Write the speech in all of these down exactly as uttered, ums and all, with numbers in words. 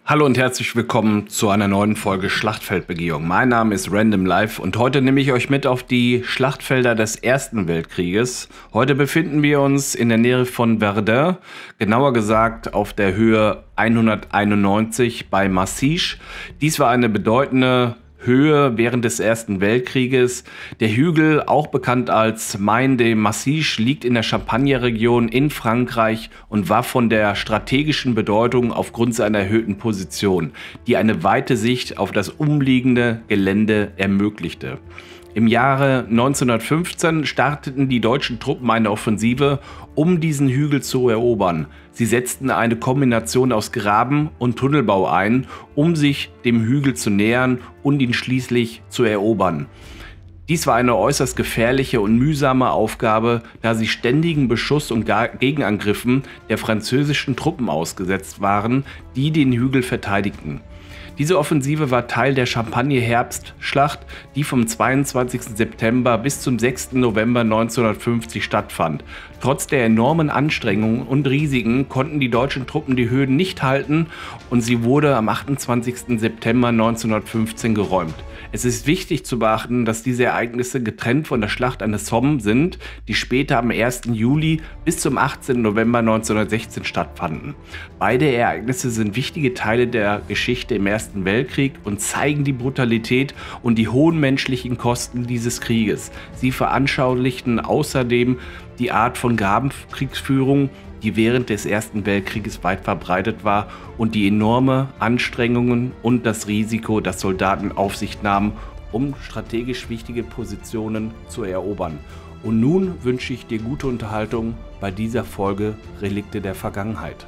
Hallo und herzlich willkommen zu einer neuen Folge Schlachtfeldbegehung. Mein Name ist Random Life und heute nehme ich euch mit auf die Schlachtfelder des Ersten Weltkrieges. Heute befinden wir uns in der Nähe von Verdun, genauer gesagt auf der Höhe hunderteinundneunzig bei Massy. Dies war eine bedeutende Höhe während des Ersten Weltkrieges. Der Hügel, auch bekannt als Main de Massy, liegt in der Champagner-Region in Frankreich und war von der strategischen Bedeutung aufgrund seiner erhöhten Position, die eine weite Sicht auf das umliegende Gelände ermöglichte. Im Jahre neunzehnhundertfünfzehn starteten die deutschen Truppen eine Offensive, um diesen Hügel zu erobern. Sie setzten eine Kombination aus Graben- und Tunnelbau ein, um sich dem Hügel zu nähern und ihn schließlich zu erobern. Dies war eine äußerst gefährliche und mühsame Aufgabe, da sie ständigen Beschuss und Gegenangriffen der französischen Truppen ausgesetzt waren, die den Hügel verteidigten. Diese Offensive war Teil der Champagner-Herbstschlacht, die vom zweiundzwanzigsten September bis zum sechsten November neunzehnhundertfünfzig stattfand. Trotz der enormen Anstrengungen und Risiken konnten die deutschen Truppen die Höhen nicht halten und sie wurde am achtundzwanzigsten September neunzehnhundertfünfzehn geräumt. Es ist wichtig zu beachten, dass diese Ereignisse getrennt von der Schlacht an der Somme sind, die später am ersten Juli bis zum achtzehnten November neunzehnhundertsechzehn stattfanden. Beide Ereignisse sind wichtige Teile der Geschichte im Ersten Weltkrieg und zeigen die Brutalität und die hohen menschlichen Kosten dieses Krieges. Sie veranschaulichten außerdem die Art von Grabenkriegsführung, die während des Ersten Weltkrieges weit verbreitet war, und die enorme Anstrengungen und das Risiko, das Soldaten auf sich nahmen, um strategisch wichtige Positionen zu erobern. Und nun wünsche ich dir gute Unterhaltung bei dieser Folge Relikte der Vergangenheit.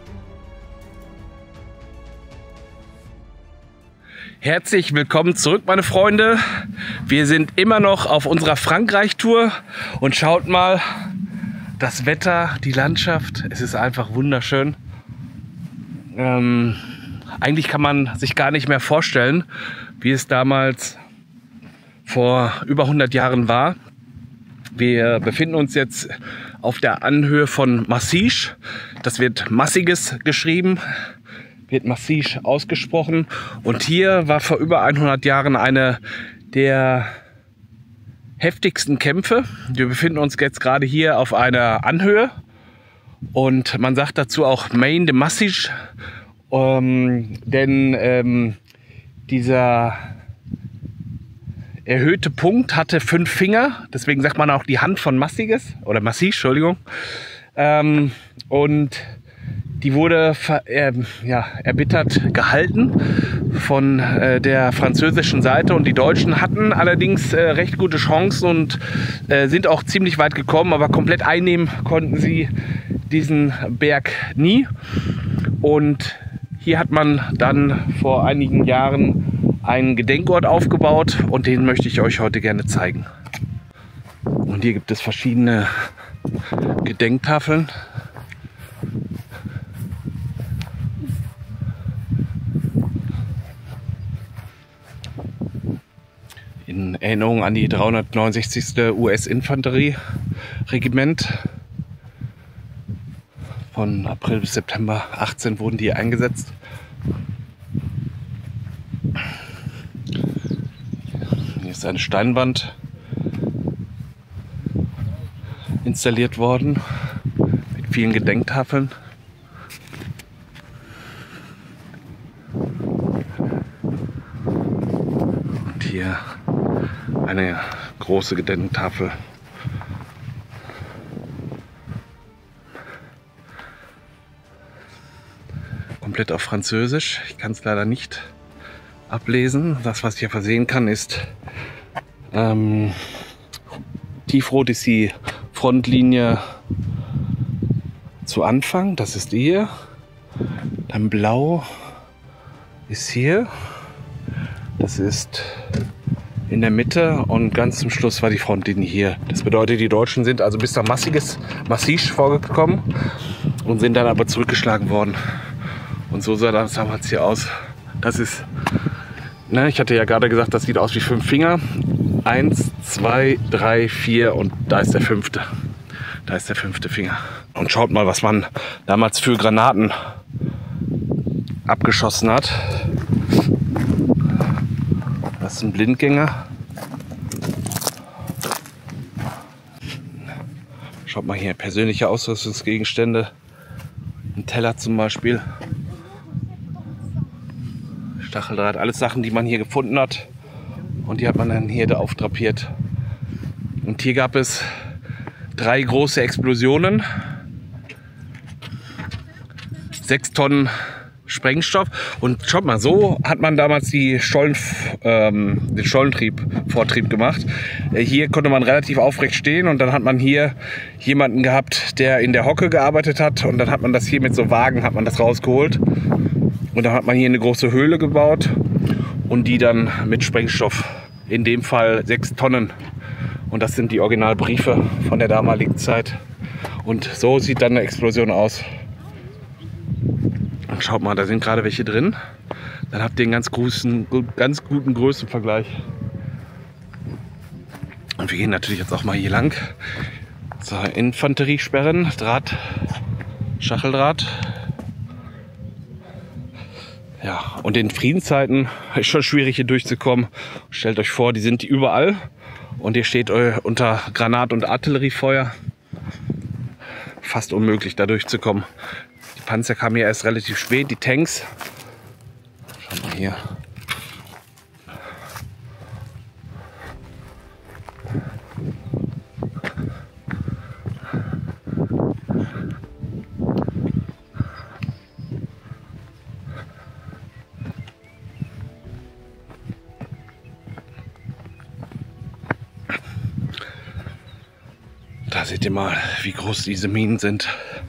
Herzlich willkommen zurück, meine Freunde. Wir sind immer noch auf unserer Frankreich-Tour und schaut mal, das Wetter, die Landschaft, es ist einfach wunderschön. Ähm, eigentlich kann man sich gar nicht mehr vorstellen, wie es damals vor über hundert Jahren war. Wir befinden uns jetzt auf der Anhöhe von Massy. Das wird Massiges geschrieben, wird Massy ausgesprochen. Und hier war vor über hundert Jahren eine der heftigsten Kämpfe. Wir befinden uns jetzt gerade hier auf einer Anhöhe und man sagt dazu auch Main de Massy, ähm, denn ähm, dieser erhöhte Punkt hatte fünf Finger, deswegen sagt man auch die Hand von Massiges oder Massy, Entschuldigung, ähm, und die wurde ver, äh, ja, erbittert gehalten von äh, der französischen Seite, und die Deutschen hatten allerdings äh, recht gute Chancen und äh, sind auch ziemlich weit gekommen, aber komplett einnehmen konnten sie diesen Berg nie. Und hier hat man dann vor einigen Jahren einen Gedenkort aufgebaut und den möchte ich euch heute gerne zeigen. Und hier gibt es verschiedene Gedenktafeln. In Erinnerung an die dreihundertneunundsechzigste U S-Infanterie-Regiment. Von April bis September achtzehn wurden die eingesetzt. Hier ist eine Steinwand installiert worden mit vielen Gedenktafeln. Und hier eine große Gedenktafel. Komplett auf Französisch. Ich kann es leider nicht ablesen. Das, was ich hier versehen kann, ist ähm, tiefrot ist die Frontlinie zu Anfang. Das ist die hier. Dann blau ist hier. Das ist in der Mitte und ganz zum Schluss war die Frontlinie hier. Das bedeutet, die Deutschen sind also bis nach Massiges, Massy vorgekommen und sind dann aber zurückgeschlagen worden. Und so sah das damals hier aus. Das ist, ne, ich hatte ja gerade gesagt, das sieht aus wie fünf Finger. Eins, zwei, drei, vier und da ist der fünfte. Da ist der fünfte Finger. Und schaut mal, was man damals für Granaten abgeschossen hat. Das ist ein Blindgänger. Schaut mal hier, persönliche Ausrüstungsgegenstände. Ein Teller zum Beispiel. Stacheldraht, alles Sachen, die man hier gefunden hat. Und die hat man dann hier da aufdrapiert. Und hier gab es drei große Explosionen. Sechs Tonnen Sprengstoff. Und schaut mal, so hat man damals die Stollen, ähm, den Stollentrieb, Vortrieb gemacht. Äh, hier konnte man relativ aufrecht stehen und dann hat man hier jemanden gehabt, der in der Hocke gearbeitet hat. Und dann hat man das hier mit so Wagen, hat man das rausgeholt. Und dann hat man hier eine große Höhle gebaut und die dann mit Sprengstoff, in dem Fall sechs Tonnen. Und das sind die Originalbriefe von der damaligen Zeit. Und so sieht dann eine Explosion aus. Und schaut mal, da sind gerade welche drin. Dann habt ihr einen ganz, großen, ganz guten Größenvergleich. Und wir gehen natürlich jetzt auch mal hier lang. So, Infanteriesperren, Draht, Stacheldraht. Ja, und in Friedenszeiten ist schon schwierig hier durchzukommen. Stellt euch vor, die sind überall. Und ihr steht unter Granat- und Artilleriefeuer. Fast unmöglich, da durchzukommen. Die Panzer kamen hier erst relativ spät, die Tanks. Schaut mal hier. Da seht ihr mal, wie groß diese Minen sind.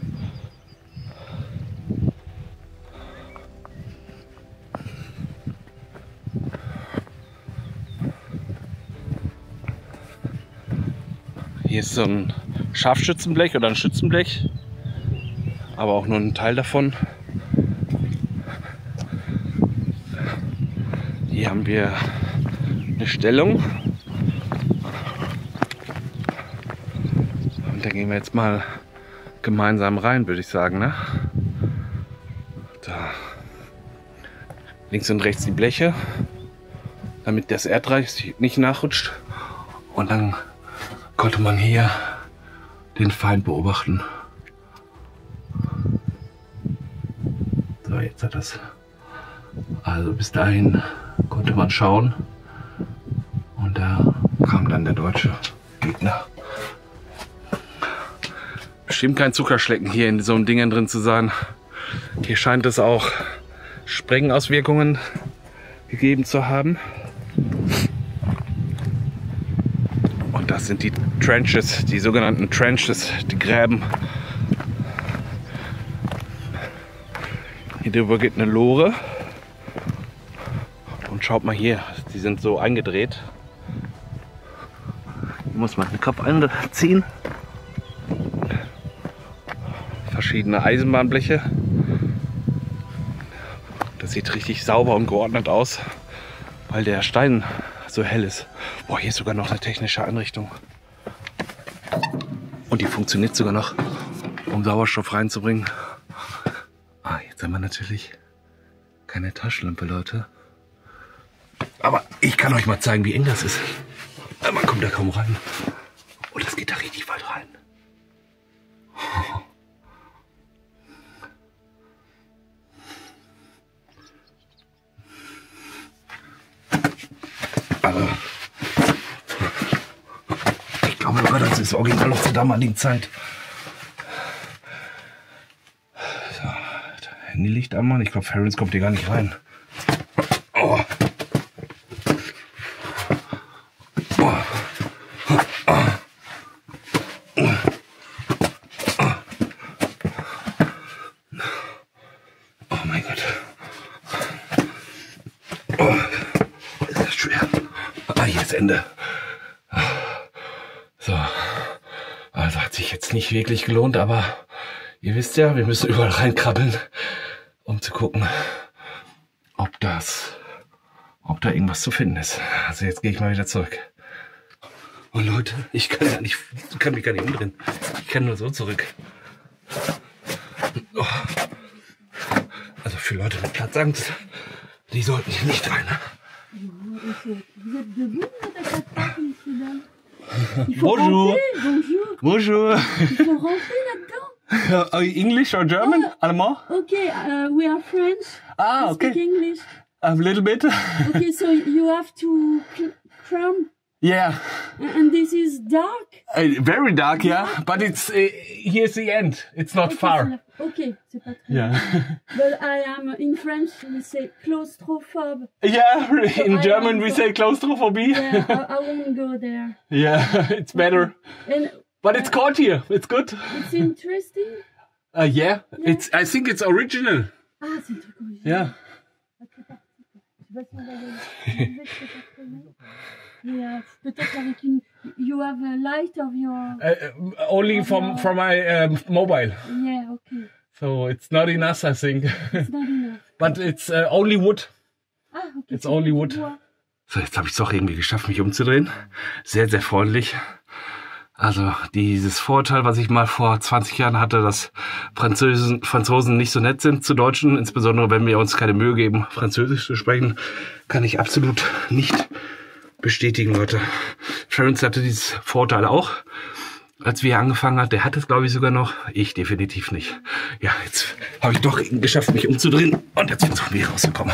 Hier ist so ein Scharfschützenblech oder ein Schützenblech, aber auch nur ein Teil davon. Hier haben wir eine Stellung. Da gehen wir jetzt mal gemeinsam rein, würde ich sagen. Ne? Da. Links und rechts die Bleche, damit das Erdreich nicht nachrutscht. Und dann konnte man hier den Feind beobachten. So, jetzt hat das. Also bis dahin konnte man schauen. Und da kam dann der deutsche Gegner. Bestimmt kein Zuckerschlecken hier in so einem Ding drin zu sein. Hier scheint es auch Sprengauswirkungen gegeben zu haben. Und das sind die Trenches, die sogenannten Trenches, die Gräben. Hier drüber geht eine Lore. Und schaut mal hier, die sind so eingedreht. Hier muss man den Kopf einziehen. Verschiedene Eisenbahnbleche. Das sieht richtig sauber und geordnet aus, weil der Stein so hell ist. Boah, hier ist sogar noch eine technische Einrichtung. Und die funktioniert sogar noch, um Sauerstoff reinzubringen. Ah, jetzt haben wir natürlich keine Taschenlampe, Leute. Aber ich kann euch mal zeigen, wie eng das ist. Man kommt da kaum rein. Und das geht da richtig weit rein. Also, ich glaube sogar, das ist original noch zur damaligen Zeit. So, Handylicht anmachen. Ich glaube, Ferrens kommt hier gar nicht rein. Oh. Oh. Oh mein Gott. Oh. Ist das schwer. Ah, hier ist Ende. So. Also hat sich jetzt nicht wirklich gelohnt, aber ihr wisst ja, wir müssen überall reinkrabbeln, um zu gucken, ob das, ob da irgendwas zu finden ist. Also jetzt gehe ich mal wieder zurück. Oh Leute, ich kann ja nicht, kann mich gar nicht umdrehen. Ich kann nur so zurück. Oh. Also für Leute mit Platzangst. Die sollten hier nicht rein. Bonjour. Bonjour. Bonjour. Il faut rentrer là-dedans. Uh, English or German? Oh. Allemand? Okay, uh, we are French. Ah, We okay. speak English. A little bit. Okay, so you have to climb, Yeah. and this is dark. Uh, very dark, yeah. But it's uh, here's the end. It's not Okay, far. c'est la- okay, c'est pas très Yeah. But I am in French. We say claustrophobe. Yeah. In I German am we so- say claustrophobie. Yeah, I, I won't go there. Yeah, it's better. And But it's caught here. It's good. it's interesting. Uh, yeah. It's. I think it's original. Ah, c'est un truc original. Yeah. Je sais pas si on va le- je sais pas très bien. Mais euh, peut-être avec une. You have a light of your. Uh, only from from my um, mobile. Yeah, okay. So it's not enough, I think. It's not enough. But it's uh, only wood. Ah, okay. It's only wood. So, jetzt habe ich es doch irgendwie geschafft, mich umzudrehen. Sehr, sehr freundlich. Also dieses Vorurteil, was ich mal vor zwanzig Jahren hatte, dass Französen, Franzosen nicht so nett sind zu Deutschen, insbesondere wenn wir uns keine Mühe geben, Französisch zu sprechen, kann ich absolut nicht bestätigen, Leute. Terence hatte dieses Vorurteil auch, als wir angefangen hat. Der hat es, glaube ich, sogar noch. Ich definitiv nicht. Ja, jetzt habe ich doch geschafft, mich umzudrehen und jetzt bin ich wieder rausgekommen.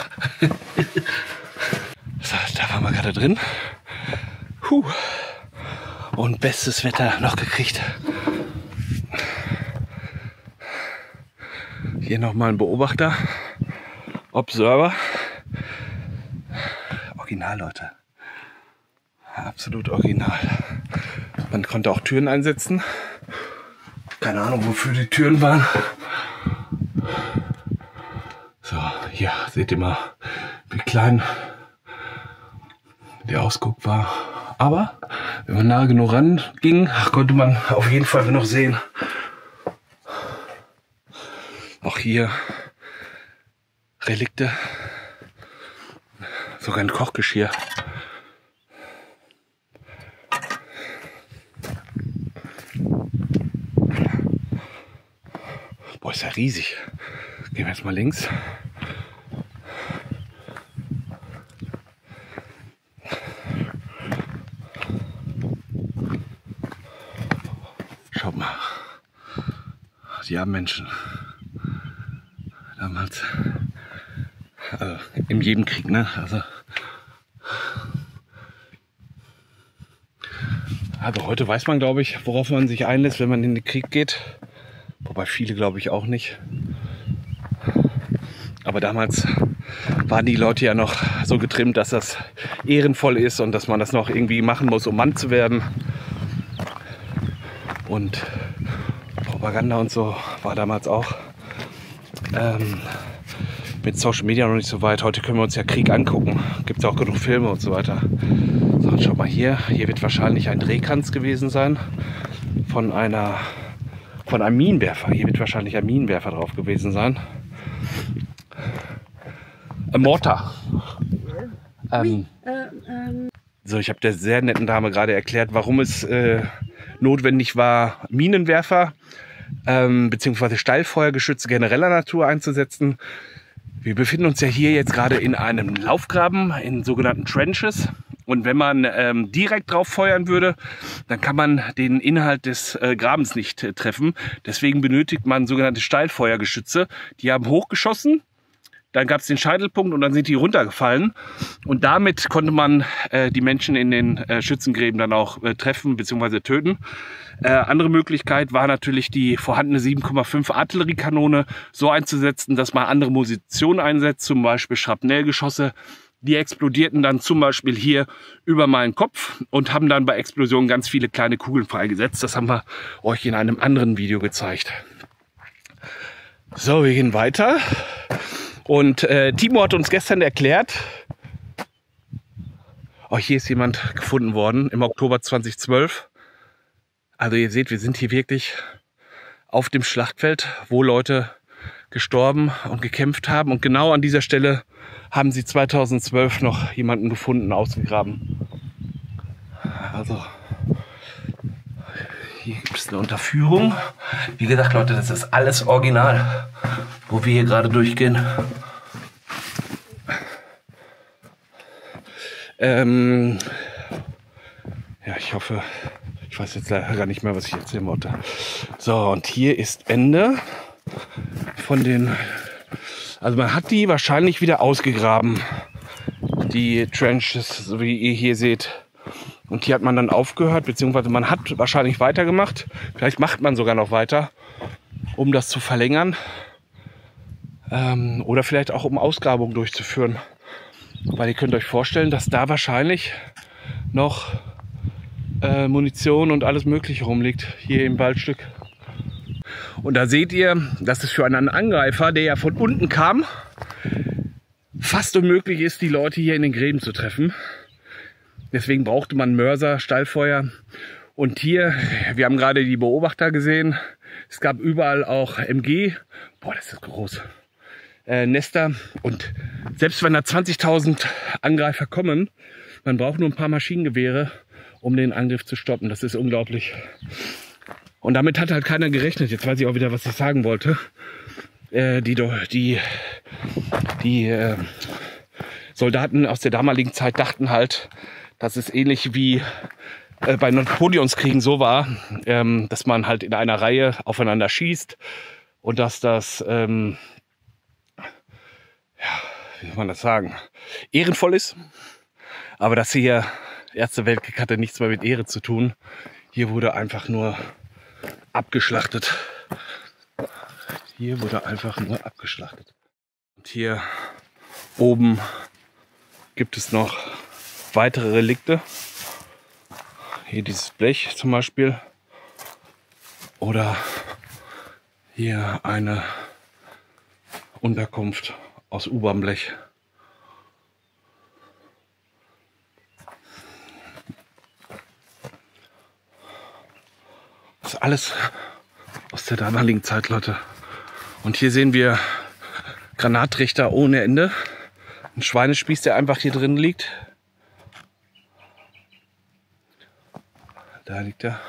So, da waren wir gerade drin. Puh. Und bestes Wetter noch gekriegt. Hier nochmal ein Beobachter. Observer. Original, Leute. Absolut original. Man konnte auch Türen einsetzen. Keine Ahnung, wofür die Türen waren. So, hier seht ihr mal, wie klein der Ausguck war. Aber wenn man nah genug ranging, konnte man auf jeden Fall noch sehen. Auch hier Relikte. Sogar ein Kochgeschirr. Boah, ist ja riesig. Gehen wir jetzt mal links. Schaut mal. Die armen Menschen. Damals. Also in jedem Krieg, ne? Also. Also heute weiß man, glaube ich, worauf man sich einlässt, wenn man in den Krieg geht. Wobei viele, glaube ich, auch nicht. Aber damals waren die Leute ja noch so getrimmt, dass das ehrenvoll ist und dass man das noch irgendwie machen muss, um Mann zu werden. Und Propaganda und so war damals auch ähm, mit Social Media noch nicht so weit. Heute können wir uns ja Krieg angucken. Gibt es auch genug Filme und so weiter. So, und schaut mal hier. Hier wird wahrscheinlich ein Drehkranz gewesen sein von einer von einem Minenwerfer. Hier wird wahrscheinlich ein Minenwerfer drauf gewesen sein. A mortar. Ähm, so, ich habe der sehr netten Dame gerade erklärt, warum es äh, notwendig war, Minenwerfer ähm, bzw. Steilfeuergeschütze genereller Natur einzusetzen. Wir befinden uns ja hier jetzt gerade in einem Laufgraben, in sogenannten Trenches. Und wenn man ähm, direkt drauf feuern würde, dann kann man den Inhalt des äh, Grabens nicht äh, treffen. Deswegen benötigt man sogenannte Steilfeuergeschütze. Die haben hochgeschossen, dann gab es den Scheitelpunkt und dann sind die runtergefallen. Und damit konnte man äh, die Menschen in den äh, Schützengräben dann auch äh, treffen bzw. töten. Äh, andere Möglichkeit war natürlich, die vorhandene sieben Komma fünf Artilleriekanone so einzusetzen, dass man andere Munition einsetzt, zum Beispiel Schrapnellgeschosse. Die explodierten dann zum Beispiel hier über meinen Kopf und haben dann bei Explosionen ganz viele kleine Kugeln freigesetzt. Das haben wir euch in einem anderen Video gezeigt. So, wir gehen weiter. Und äh, Timo hat uns gestern erklärt, oh, hier ist jemand gefunden worden im Oktober zweitausendzwölf. Also ihr seht, wir sind hier wirklich auf dem Schlachtfeld, wo Leute gestorben und gekämpft haben. Und genau an dieser Stelle haben sie zweitausendzwölf noch jemanden gefunden, ausgegraben. Also hier gibt es eine Unterführung. Wie gesagt, Leute, das ist alles original. wo wir hier gerade durchgehen. Ähm, ja, ich hoffe, ich weiß jetzt leider gar nicht mehr, was ich erzählen wollte. So, und hier ist Ende von den, also man hat die wahrscheinlich wieder ausgegraben, die Trenches, so wie ihr hier seht. Und hier hat man dann aufgehört, beziehungsweise man hat wahrscheinlich weitergemacht. Vielleicht macht man sogar noch weiter, um das zu verlängern. Ähm, oder vielleicht auch, um Ausgrabungen durchzuführen. Weil ihr könnt euch vorstellen, dass da wahrscheinlich noch äh, Munition und alles Mögliche rumliegt, hier im Waldstück. Und da seht ihr, dass es für einen Angreifer, der ja von unten kam, fast unmöglich ist, die Leute hier in den Gräben zu treffen. Deswegen brauchte man Mörser, Stallfeuer. Und hier, wir haben gerade die Beobachter gesehen, es gab überall auch M G. Boah, das ist groß. Äh, Nester. Und selbst wenn da zwanzigtausend Angreifer kommen, man braucht nur ein paar Maschinengewehre, um den Angriff zu stoppen. Das ist unglaublich. Und damit hat halt keiner gerechnet. Jetzt weiß ich auch wieder, was ich sagen wollte. Äh, die die, die äh, Soldaten aus der damaligen Zeit dachten halt, dass es ähnlich wie äh, bei Napoleonskriegen so war, ähm, dass man halt in einer Reihe aufeinander schießt und dass das, ähm, ja, wie soll man das sagen, ehrenvoll ist. Aber das hier, Erster Weltkrieg, hatte nichts mehr mit Ehre zu tun. Hier wurde einfach nur abgeschlachtet. Hier wurde einfach nur abgeschlachtet. Und hier oben gibt es noch weitere Relikte. Hier dieses Blech zum Beispiel. Oder hier eine Unterkunft aus U-Bahn-Blech. Das ist alles aus der damaligen Zeit, Leute. Und hier sehen wir Granattrichter ohne Ende. Ein Schweinespieß, der einfach hier drin liegt. Da liegt er.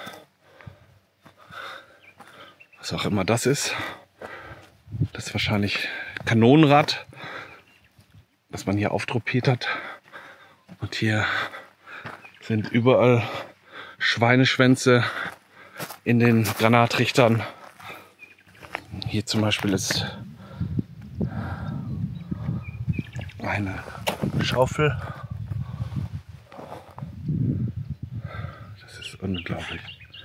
Was auch immer das ist. Das ist wahrscheinlich Kanonenrad, das man hier auftruppiert hat. Und hier sind überall Schweineschwänze in den Granatrichtern. Hier zum Beispiel ist eine Schaufel. Das ist unglaublich.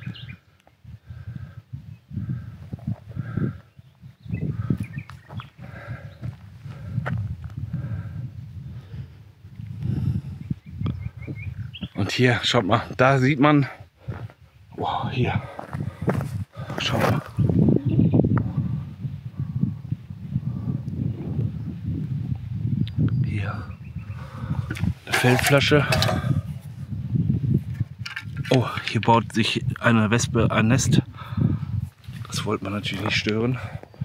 Und hier, schaut mal, da sieht man, oh, hier, schaut mal. Hier, eine Feldflasche. Oh, hier baut sich eine Wespe ein Nest. Das wollte man natürlich nicht stören.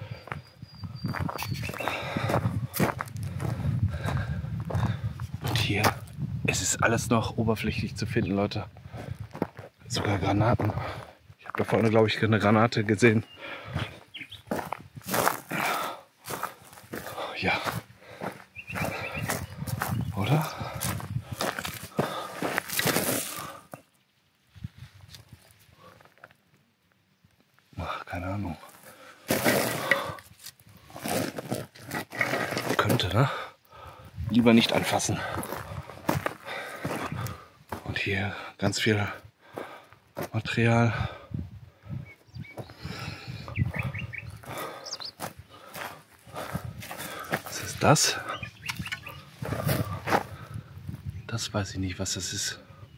Und hier, es ist alles noch oberflächlich zu finden, Leute. Sogar Granaten. Ich habe da vorne, glaube ich, eine Granate gesehen. Ja. Oder? Ach, keine Ahnung. Könnte, ne? Lieber nicht anfassen. Und hier ganz viel Material. Was ist das? Das weiß ich nicht, was das ist.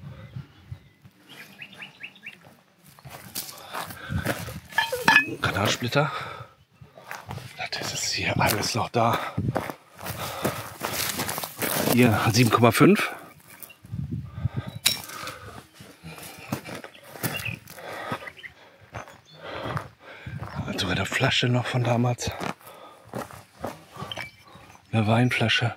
Granatsplitter. Das ist hier alles noch da. Hier sieben Komma fünf. Sogar eine Flasche noch von damals. Eine Weinflasche.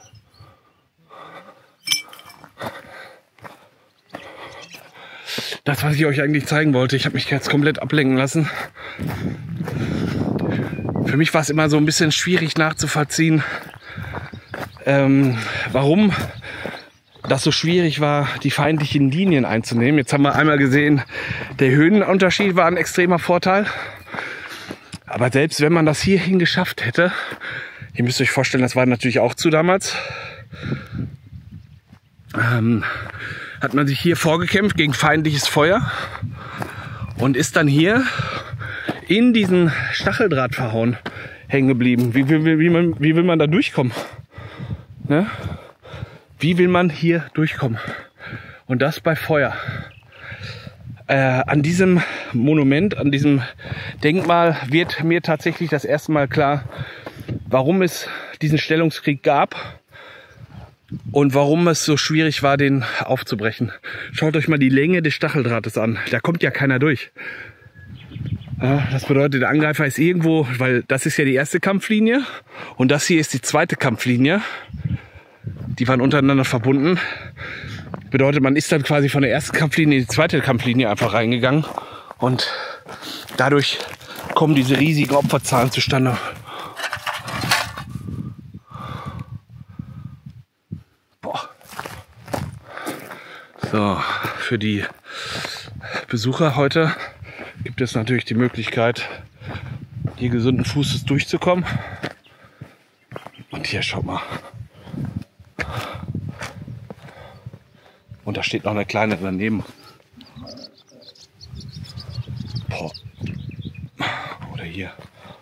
Das, was ich euch eigentlich zeigen wollte, ich habe mich jetzt komplett ablenken lassen. Für mich war es immer so ein bisschen schwierig nachzuvollziehen, ähm, warum das so schwierig war, die feindlichen Linien einzunehmen. Jetzt haben wir einmal gesehen, der Höhenunterschied war ein extremer Vorteil. Aber selbst wenn man das hierhin geschafft hätte, ihr müsst euch vorstellen, das war natürlich auch zu damals, ähm, hat man sich hier vorgekämpft gegen feindliches Feuer und ist dann hier in diesen Stacheldraht verhauen hängen geblieben. Wie, wie, wie, man, wie will man da durchkommen? Ne? Wie will man hier durchkommen? Und das bei Feuer. Äh, an diesem Monument, an diesem Denkmal wird mir tatsächlich das erste Mal klar, warum es diesen Stellungskrieg gab und warum es so schwierig war, den aufzubrechen. Schaut euch mal die Länge des Stacheldrahtes an. Da kommt ja keiner durch. Ja, das bedeutet, der Angreifer ist irgendwo, weil das ist ja die erste Kampflinie und das hier ist die zweite Kampflinie. Die waren untereinander verbunden. Bedeutet, man ist dann quasi von der ersten Kampflinie in die zweite Kampflinie einfach reingegangen. Und dadurch kommen diese riesigen Opferzahlen zustande. Boah. So, für die Besucher heute gibt es natürlich die Möglichkeit, hier gesunden Fußes durchzukommen. Und hier, schaut mal. Und da steht noch eine kleine daneben. Boah. Oder hier.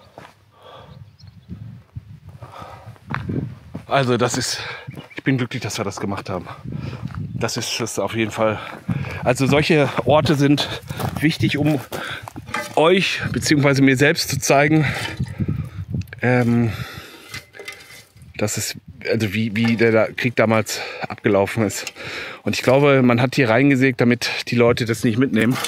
Also das ist, ich bin glücklich, dass wir das gemacht haben. Das ist es auf jeden Fall. Also solche Orte sind wichtig, um euch bzw. mir selbst zu zeigen, ähm, dass es, also wie, wie der Krieg damals abgelaufen ist. Und ich glaube, man hat hier reingesägt, damit die Leute das nicht mitnehmen.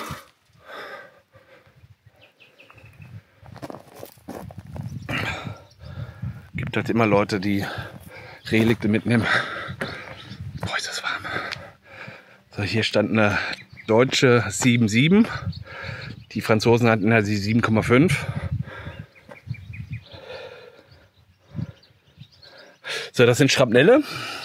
Gibt halt immer Leute, die Relikte mitnehmen. Boah, ist das warm. So, hier stand eine deutsche sieben sieben. Die Franzosen hatten ja die sieben Komma fünf. So, das sind Schrapnelle.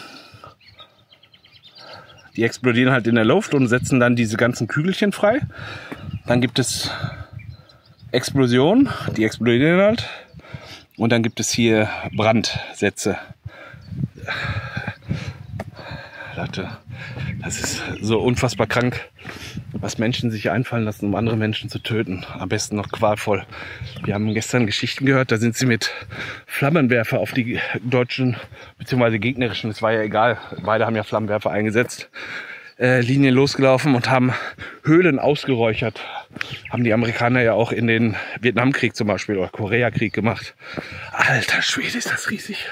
Die explodieren halt in der Luft und setzen dann diese ganzen Kügelchen frei. Dann gibt es Explosionen, die explodieren halt. Und dann gibt es hier Brandsätze. Leute, das ist so unfassbar krank, was Menschen sich einfallen lassen, um andere Menschen zu töten. Am besten noch qualvoll. Wir haben gestern Geschichten gehört, da sind sie mit Flammenwerfer auf die deutschen bzw. gegnerischen, es war ja egal, beide haben ja Flammenwerfer eingesetzt, äh, Linien losgelaufen und haben Höhlen ausgeräuchert. Haben die Amerikaner ja auch in den Vietnamkrieg zum Beispiel oder Koreakrieg gemacht. Alter Schwede, ist das riesig.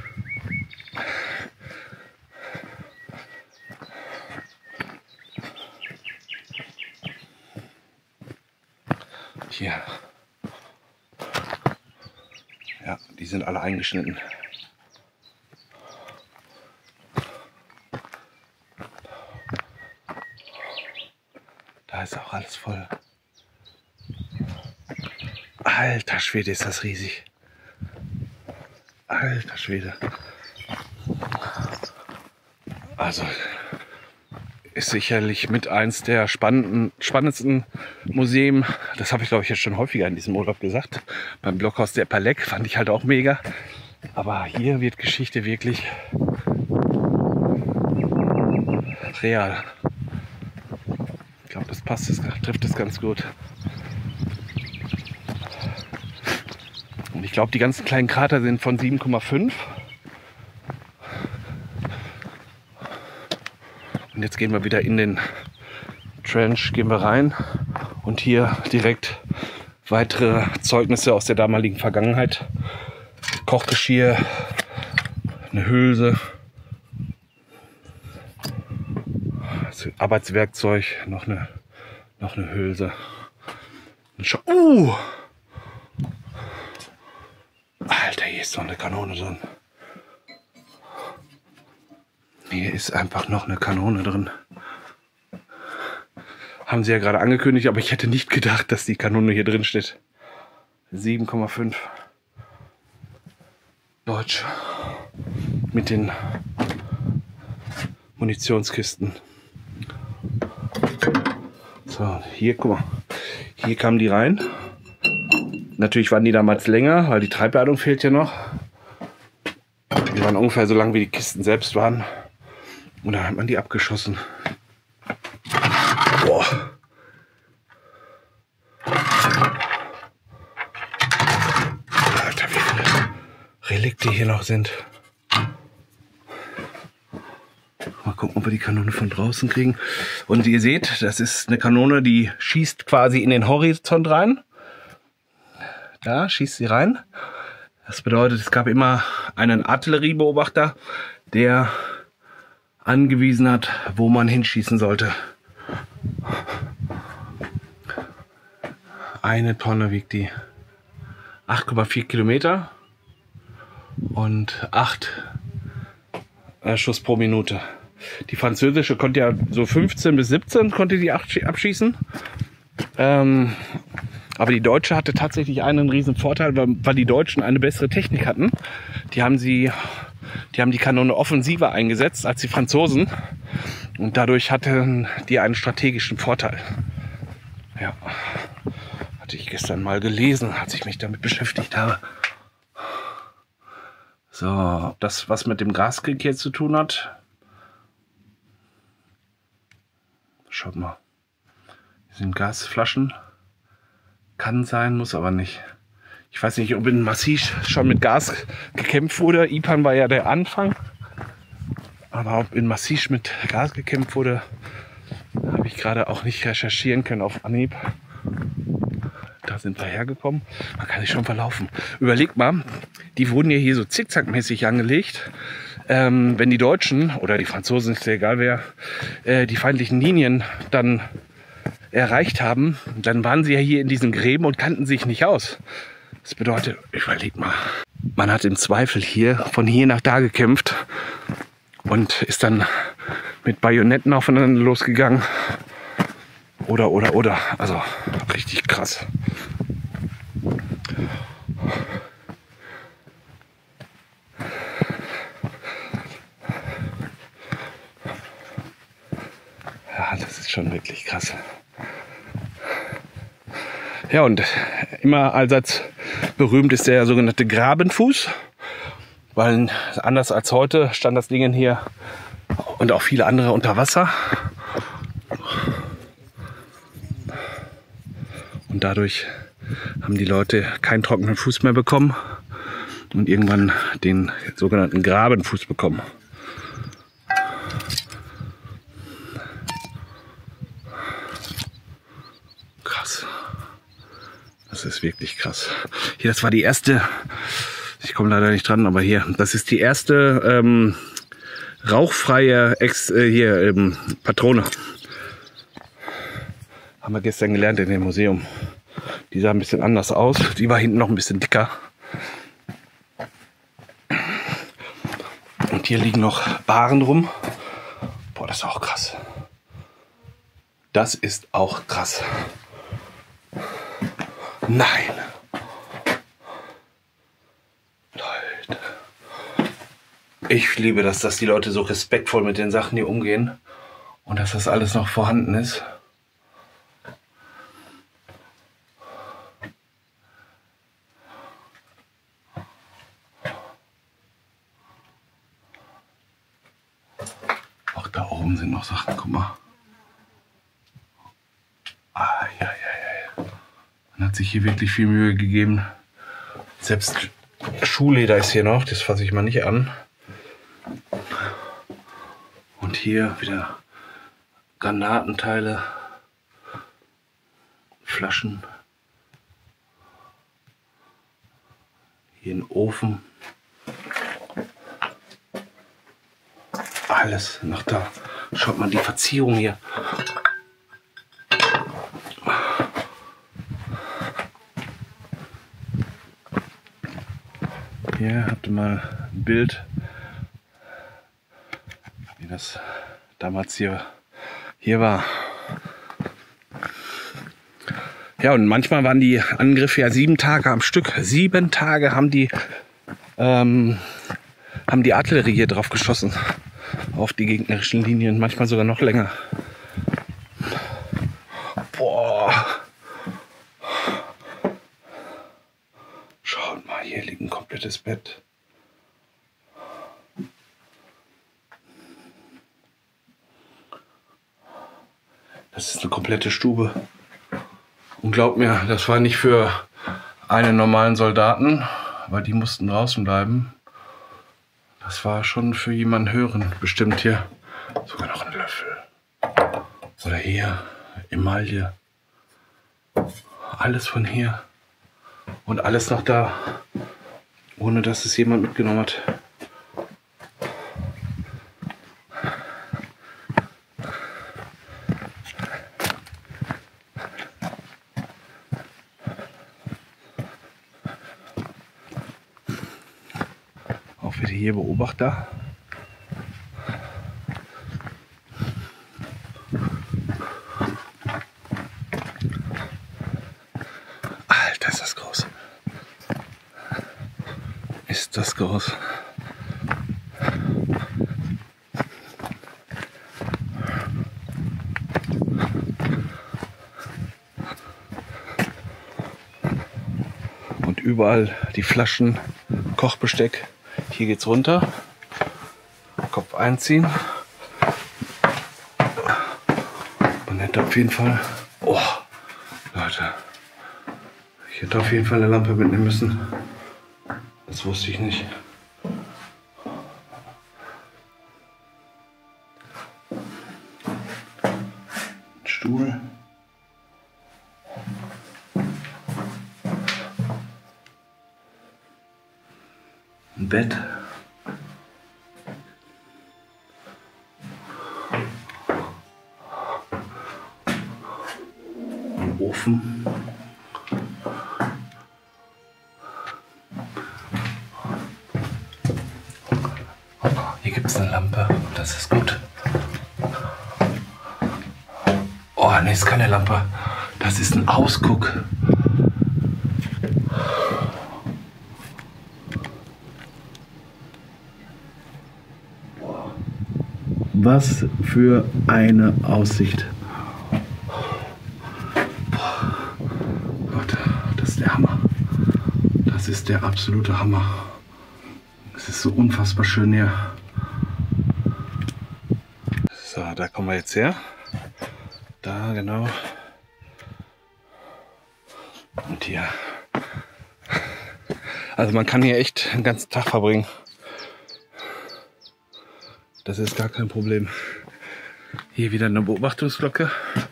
Hier. Ja, die sind alle eingeschnitten. Da ist auch alles voll. Alter Schwede, ist das riesig. Alter Schwede. Also ist sicherlich mit eins der spannenden, spannendsten Museen. Das habe ich, glaube ich, jetzt schon häufiger in diesem Urlaub gesagt. Beim Blockhaus der Palais fand ich halt auch mega. Aber hier wird Geschichte wirklich real. Ich glaube, das passt, das trifft es ganz gut. Und ich glaube, die ganzen kleinen Krater sind von sieben Komma fünf. Und jetzt gehen wir wieder in den Trench, gehen wir rein und hier direkt weitere Zeugnisse aus der damaligen Vergangenheit. Kochgeschirr, eine Hülse, Arbeitswerkzeug, noch eine, noch eine Hülse. Uh! Alter, hier ist noch eine Kanone drin. Hier ist einfach noch eine Kanone drin. Haben sie ja gerade angekündigt, aber ich hätte nicht gedacht, dass die Kanone hier drin steht. sieben Komma fünf. Deutsch. Mit den Munitionskisten. So, hier, guck mal. Hier kamen die rein. Natürlich waren die damals länger, weil die Treibladung fehlt ja noch. Die waren ungefähr so lang, wie die Kisten selbst waren. Und dann hat man die abgeschossen. Boah. Alter, wie viele Relikte hier noch sind. Mal gucken, ob wir die Kanone von draußen kriegen. Und ihr seht, das ist eine Kanone, die schießt quasi in den Horizont rein. Da schießt sie rein. Das bedeutet, es gab immer einen Artilleriebeobachter, der angewiesen hat, wo man hinschießen sollte. Eine Tonne wiegt die. acht Komma vier Kilometer und acht Schuss pro Minute. Die französische konnte ja so fünfzehn bis siebzehn konnte die abschießen. Ähm, aber die deutsche hatte tatsächlich einen riesen Vorteil, weil, weil die Deutschen eine bessere Technik hatten. Die haben sie, die haben die Kanone offensiver eingesetzt als die Franzosen. Und dadurch hatten die einen strategischen Vorteil. Ja, hatte ich gestern mal gelesen, als ich mich damit beschäftigt habe. So, ob das was mit dem Gaskrieg hier zu tun hat? Schaut mal. Hier sind Gasflaschen. Kann sein, muss aber nicht. Ich weiß nicht, ob in Massich schon mit Gas gekämpft wurde. Ypern war ja der Anfang. Aber ob in Massich mit Gas gekämpft wurde, habe ich gerade auch nicht recherchieren können auf Anhieb. Da sind wir hergekommen. Man kann sich schon verlaufen. Überlegt mal, die wurden ja hier so zickzackmäßig angelegt. Ähm, wenn die Deutschen oder die Franzosen, ist ja egal wer, äh, die feindlichen Linien dann erreicht haben, dann waren sie ja hier in diesen Gräben und kannten sich nicht aus. Das bedeutet, überleg mal, man hat im Zweifel hier von hier nach da gekämpft und ist dann mit Bajonetten aufeinander losgegangen. Oder, oder, oder. Also richtig krass. Ja, das ist schon wirklich krass. Ja, und immer allseits berühmt ist der sogenannte Grabenfuß, weil anders als heute stand das Ding hier und auch viele andere unter Wasser. Und dadurch haben die Leute keinen trockenen Fuß mehr bekommen und irgendwann den sogenannten Grabenfuß bekommen. Krass. Das ist wirklich krass. Hier, das war die erste, ich komme leider nicht dran, aber hier, das ist die erste ähm, rauchfreie Ex, äh, hier, ähm, Patrone. Haben wir gestern gelernt in dem Museum. Die sah ein bisschen anders aus. Die war hinten noch ein bisschen dicker. Und hier liegen noch Bahren rum. Boah, das ist auch krass. Das ist auch krass. Nein. Leute. Ich liebe das, dass die Leute so respektvoll mit den Sachen hier umgehen. Und dass das alles noch vorhanden ist. Auch da oben sind noch Sachen, guck mal. Ah, ja, ja, ja. Man hat sich hier wirklich viel Mühe gegeben. Selbst Schuhleder ist hier noch, das fasse ich mal nicht an. Und hier wieder Granatenteile, Flaschen. Hier ein Ofen. Alles noch da. Schaut mal die Verzierung hier. Hier habt ihr mal ein Bild, wie das damals hier, hier war. Ja, und manchmal waren die Angriffe ja sieben Tage am Stück. Sieben Tage haben die ähm, haben die Artillerie hier drauf geschossen. Auf die gegnerischen Linien, manchmal sogar noch länger. Boah. Schaut mal, hier liegt ein komplettes Bett. Das ist eine komplette Stube. Und glaubt mir, das war nicht für einen normalen Soldaten, weil die mussten draußen bleiben. Das war schon für jemanden hören, bestimmt hier. Sogar noch ein Löffel. Oder hier, Emaille. Alles von hier. Und alles noch da. Ohne dass es jemand mitgenommen hat. Auch wieder hier Beobachter. Alter, ist das groß. Ist das groß. Und überall die Flaschen, Kochbesteck. Hier geht's runter. Kopf einziehen. Man hätte auf jeden Fall. Oh, Leute. Ich hätte auf jeden Fall eine Lampe mitnehmen müssen. Das wusste ich nicht. Ein Stuhl. Ein Bett. Ein Ofen. Hier gibt es eine Lampe, das ist gut. Oh, ne, ist keine Lampe. Das ist ein Ausguck. Was für eine Aussicht. Leute, das ist der Hammer. Das ist der absolute Hammer. Es ist so unfassbar schön hier. So, da kommen wir jetzt her. Da, genau. Und hier. Also man kann hier echt den ganzen Tag verbringen. Das ist gar kein Problem. Hier wieder eine Beobachtungsglocke.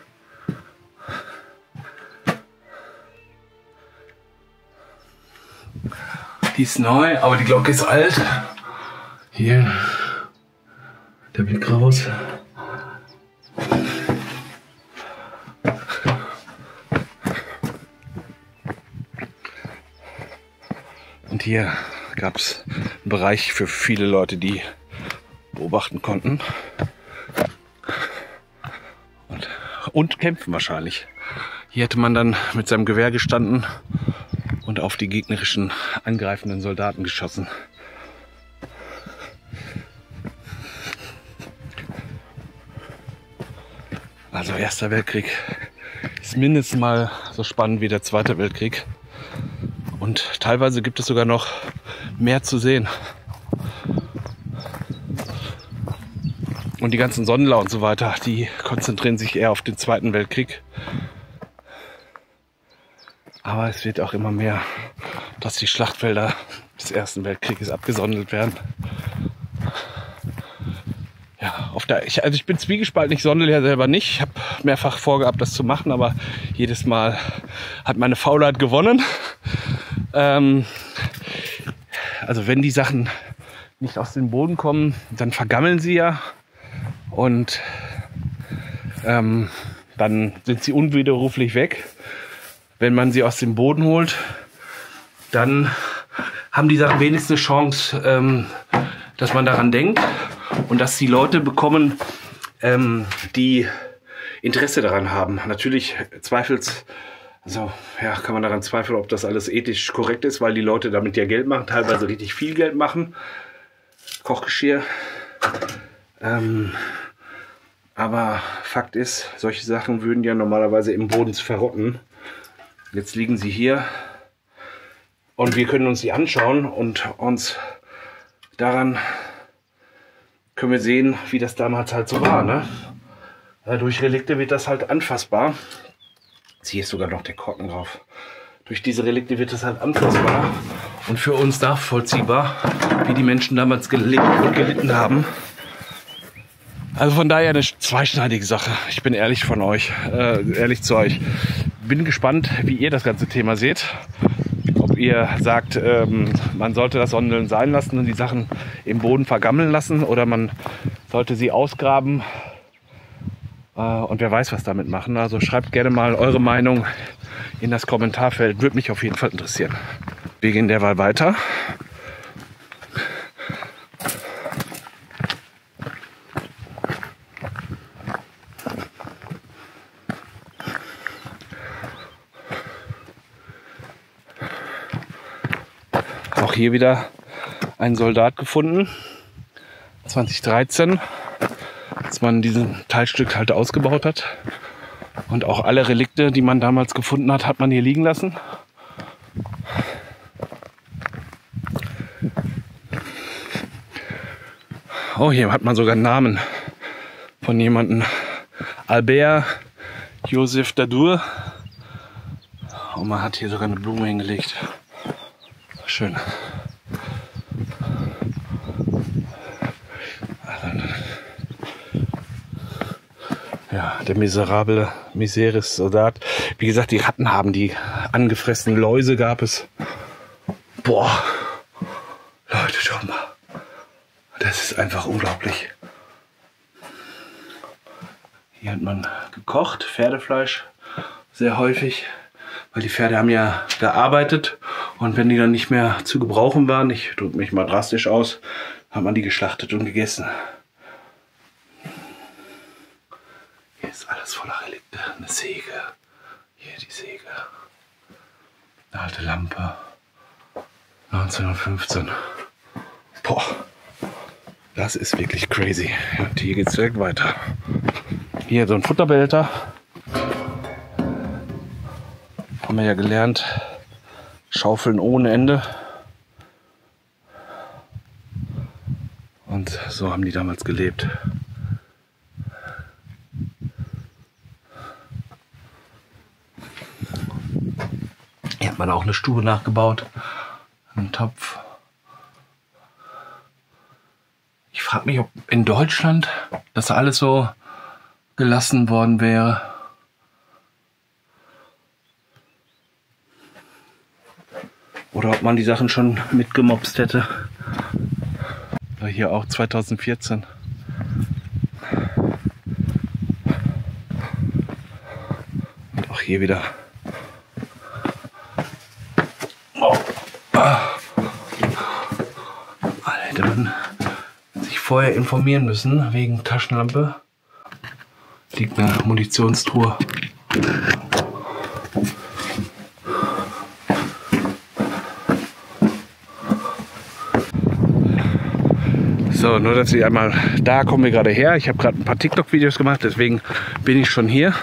Die ist neu, aber die Glocke ist alt. Hier der Blick raus. Und hier gab es einen Bereich für viele Leute, die beobachten konnten und, und kämpfen wahrscheinlich. Hier hätte man dann mit seinem Gewehr gestanden und auf die gegnerischen angreifenden Soldaten geschossen. Also Erster Weltkrieg ist mindestens mal so spannend wie der Zweite Weltkrieg und teilweise gibt es sogar noch mehr zu sehen. Und die ganzen Sonnenler und so weiter, die konzentrieren sich eher auf den Zweiten Weltkrieg. Aber es wird auch immer mehr, dass die Schlachtfelder des Ersten Weltkrieges abgesondert werden. Ja, auf der, ich, also ich bin zwiegespalten, ich sondere ja selber nicht. Ich habe mehrfach vorgehabt, das zu machen, aber jedes Mal hat meine Faulheit gewonnen. Ähm, also wenn die Sachen nicht aus dem Boden kommen, dann vergammeln sie ja. Und ähm, dann sind sie unwiderruflich weg. Wenn man sie aus dem Boden holt, dann haben die Sachen wenigstens eine Chance, ähm, dass man daran denkt und dass die Leute bekommen, ähm, die Interesse daran haben. Natürlich zweifelsfrei Also, ja, kann man daran zweifeln, ob das alles ethisch korrekt ist, weil die Leute damit ja Geld machen, teilweise richtig viel Geld machen. Kochgeschirr. Ähm, aber Fakt ist, solche Sachen würden ja normalerweise im Boden verrotten. Jetzt liegen sie hier und wir können uns die anschauen und uns daran können wir sehen, wie das damals halt so war. Ne? Durch Relikte wird das halt anfassbar. Hier ist sogar noch der Korken drauf. Durch diese Relikte wird es halt anfassbar und für uns nachvollziehbar, wie die Menschen damals gelebt und gelitten haben. Also von daher eine zweischneidige Sache. Ich bin ehrlich von euch, äh, ehrlich zu euch. Bin gespannt, wie ihr das ganze Thema seht. Ob ihr sagt, ähm, man sollte das Sondeln sein lassen und die Sachen im Boden vergammeln lassen oder man sollte sie ausgraben. Und wer weiß, was damit machen. Also schreibt gerne mal eure Meinung in das Kommentarfeld. Würde mich auf jeden Fall interessieren. Wir gehen derweil weiter. Auch hier wieder ein Soldat gefunden. zwanzig dreizehn. Als man diesen Teilstück halt ausgebaut hat. Und auch alle Relikte, die man damals gefunden hat, hat man hier liegen lassen. Oh, hier hat man sogar einen Namen von jemandem. Albert Joseph Dadour. Und man hat hier sogar eine Blume hingelegt. Schön. Ja, der miserable Miseris Soldat. Wie gesagt, die Ratten haben die angefressenen Läuse gab es. Boah, Leute, schau mal. Das ist einfach unglaublich. Hier hat man gekocht, Pferdefleisch, sehr häufig. Weil die Pferde haben ja gearbeitet und wenn die dann nicht mehr zu gebrauchen waren, ich drücke mich mal drastisch aus, hat man die geschlachtet und gegessen. Hier ist alles voller Relikte. Eine Säge. Hier die Säge. Eine alte Lampe. neunzehnhundertfünfzehn. Boah. Das ist wirklich crazy. Und hier geht es direkt weiter. Hier so ein Futterbehälter. Haben wir ja gelernt. Schaufeln ohne Ende. Und so haben die damals gelebt. Hier hat man auch eine Stube nachgebaut. Einen Topf. Ich frage mich, ob in Deutschland das alles so gelassen worden wäre. Oder ob man die Sachen schon mitgemopst hätte. Hier auch zweitausendvierzehn. Und auch hier wieder. Oh. Da hätte man sich vorher informieren müssen wegen Taschenlampe. Liegt eine Munitionstruhe. So, nur dass ich einmal, da kommen wir gerade her. Ich habe gerade ein paar TikTok-Videos gemacht, deswegen bin ich schon hier.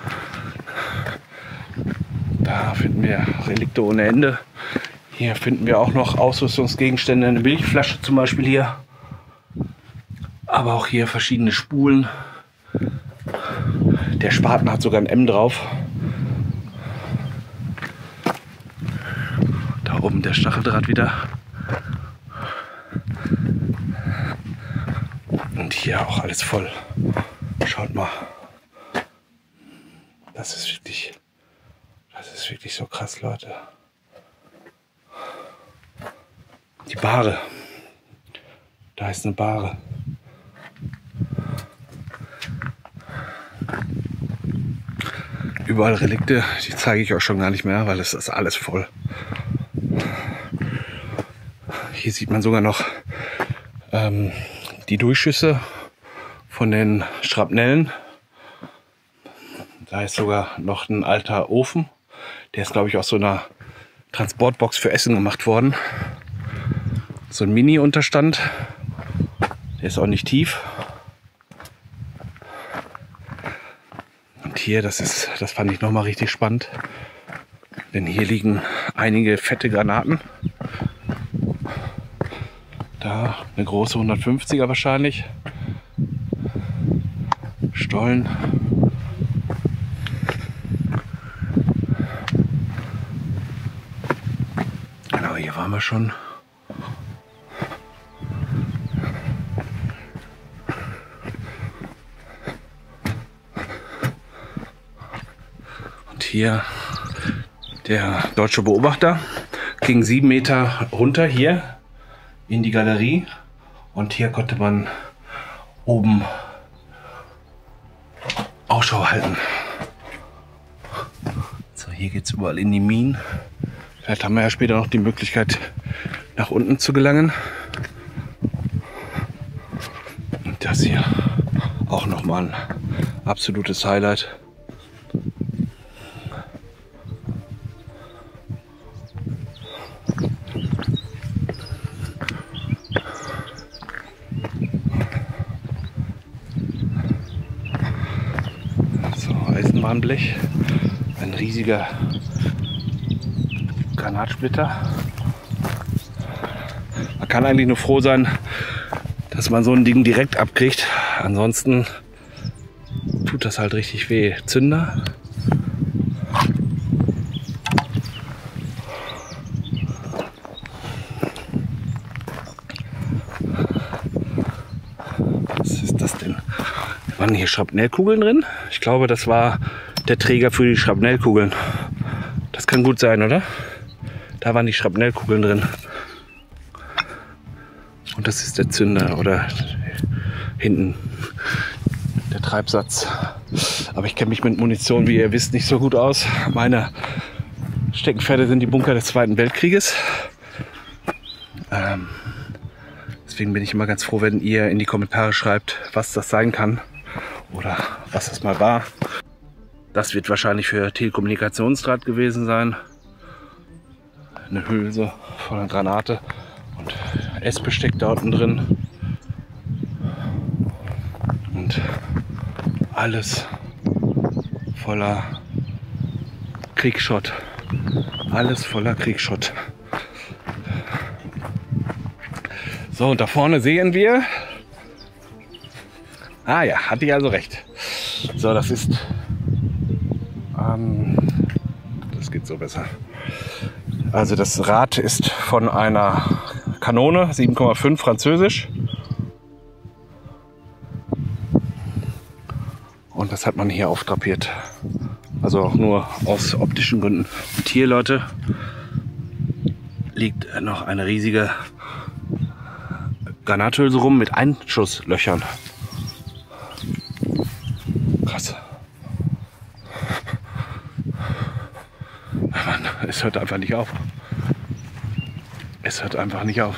Da finden wir Relikte ohne Ende. Hier finden wir auch noch Ausrüstungsgegenstände, eine Milchflasche zum Beispiel hier. Aber auch hier verschiedene Spulen. Der Spaten hat sogar ein M drauf. Da oben der Stacheldraht wieder. Und hier auch alles voll. Schaut mal. Das ist wirklich, das ist wirklich so krass, Leute. Die Bahre. Da ist eine Bahre. Überall Relikte, die zeige ich euch schon gar nicht mehr, weil es ist alles voll. Hier sieht man sogar noch ähm, die Durchschüsse von den Schrapnellen. Da ist sogar noch ein alter Ofen Der ist, glaube ich, aus so einer Transportbox für Essen gemacht worden. So ein Mini-Unterstand. Der ist auch nicht tief. Und hier, das ist, das fand ich nochmal richtig spannend. Denn hier liegen einige fette Granaten. Da eine große hundertfünfziger wahrscheinlich. Stollen. Genau, hier waren wir schon. Und hier der deutsche Beobachter ging sieben Meter runter hier in die Galerie. Und hier konnte man oben Ausschau halten. So, hier geht es überall in die Minen. Vielleicht haben wir ja später noch die Möglichkeit, nach unten zu gelangen. Und das hier auch nochmal ein absolutes Highlight. Eisenbahnblech, ein riesiger Granatsplitter. Man kann eigentlich nur froh sein, dass man so ein Ding direkt abkriegt. Ansonsten tut das halt richtig weh. Zünder. Was ist das denn? Waren hier Schrapnellkugeln drin? Ich glaube, das war der Träger für die Schrapnellkugeln. Das kann gut sein, oder? Da waren die Schrapnellkugeln drin. Und das ist der Zünder oder hinten der Treibsatz. Aber ich kenne mich mit Munition, wie ihr wisst, nicht so gut aus. Meine Steckenpferde sind die Bunker des Zweiten Weltkrieges. Ähm, deswegen bin ich immer ganz froh, wenn ihr in die Kommentare schreibt, was das sein kann. Oder was das mal war. Das wird wahrscheinlich für Telekommunikationsdraht gewesen sein. Eine Hülse voller Granate und Essbesteck da unten drin. Und alles voller Kriegsschott. Alles voller Kriegsschott. So, und da vorne sehen wir... Ah ja, hatte ich also recht. So, das ist... Ähm, das geht so besser. Also das Rad ist von einer Kanone, sieben Komma fünf französisch. Und das hat man hier aufdrapiert. Also auch nur aus optischen Gründen. Und hier, Leute, liegt noch eine riesige Granathülse rum mit Einschusslöchern. Krass. Mann, es hört einfach nicht auf. Es hört einfach nicht auf.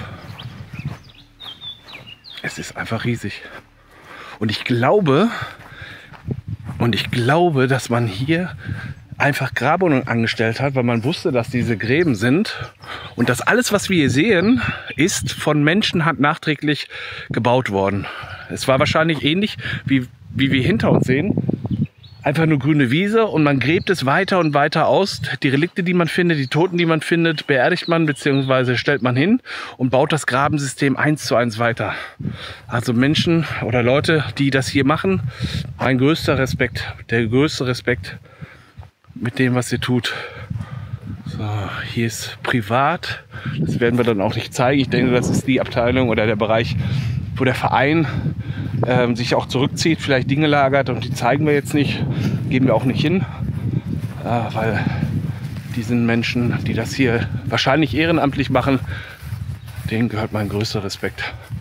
Es ist einfach riesig. Und ich glaube, und ich glaube, dass man hier einfach Grabungen angestellt hat, weil man wusste, dass diese Gräben sind und dass alles, was wir hier sehen, ist von Menschenhand nachträglich gebaut worden. Es war wahrscheinlich ähnlich, wie, wie wir hinter uns sehen. Einfach nur grüne Wiese und man gräbt es weiter und weiter aus. Die Relikte, die man findet, die Toten, die man findet, beerdigt man bzw. stellt man hin und baut das Grabensystem eins zu eins weiter. Also Menschen oder Leute, die das hier machen, mein größter Respekt, der größte Respekt mit dem, was ihr tut. So, hier ist privat. Das werden wir dann auch nicht zeigen. Ich denke, das ist die Abteilung oder der Bereich, wo der Verein ähm, sich auch zurückzieht, vielleicht Dinge lagert, und die zeigen wir jetzt nicht, geben wir auch nicht hin, äh, weil diesen Menschen, die das hier wahrscheinlich ehrenamtlich machen, denen gehört mein größter Respekt.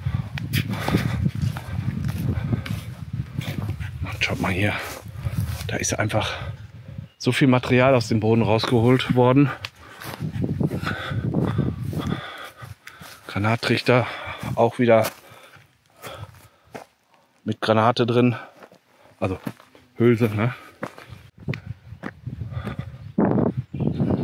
Und schaut mal hier, da ist einfach so viel Material aus dem Boden rausgeholt worden. Granattrichter, auch wieder mit Granate drin, also Hülse, ne?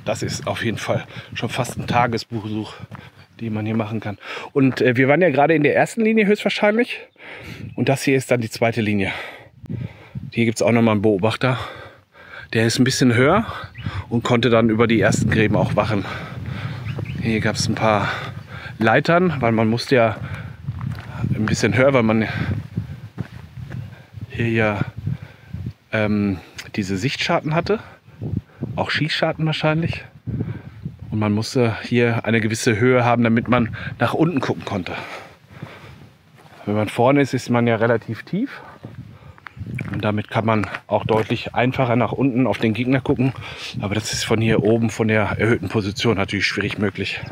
das ist auf jeden Fall schon fast ein Tagesbesuch, den man hier machen kann. Und äh, wir waren ja gerade in der ersten Linie höchstwahrscheinlich. Und das hier ist dann die zweite Linie. Hier gibt es auch nochmal einen Beobachter. Der ist ein bisschen höher und konnte dann über die ersten Gräben auch wachen. Hier gab es ein paar Leitern, weil man musste ja ein bisschen höher, weil man hier ja ähm, diese Sichtscharten hatte. Auch Schießscharten wahrscheinlich. Und man musste hier eine gewisse Höhe haben, damit man nach unten gucken konnte. Wenn man vorne ist, ist man ja relativ tief. Und damit kann man auch deutlich einfacher nach unten auf den Gegner gucken. Aber das ist von hier oben, von der erhöhten Position natürlich schwierig möglich.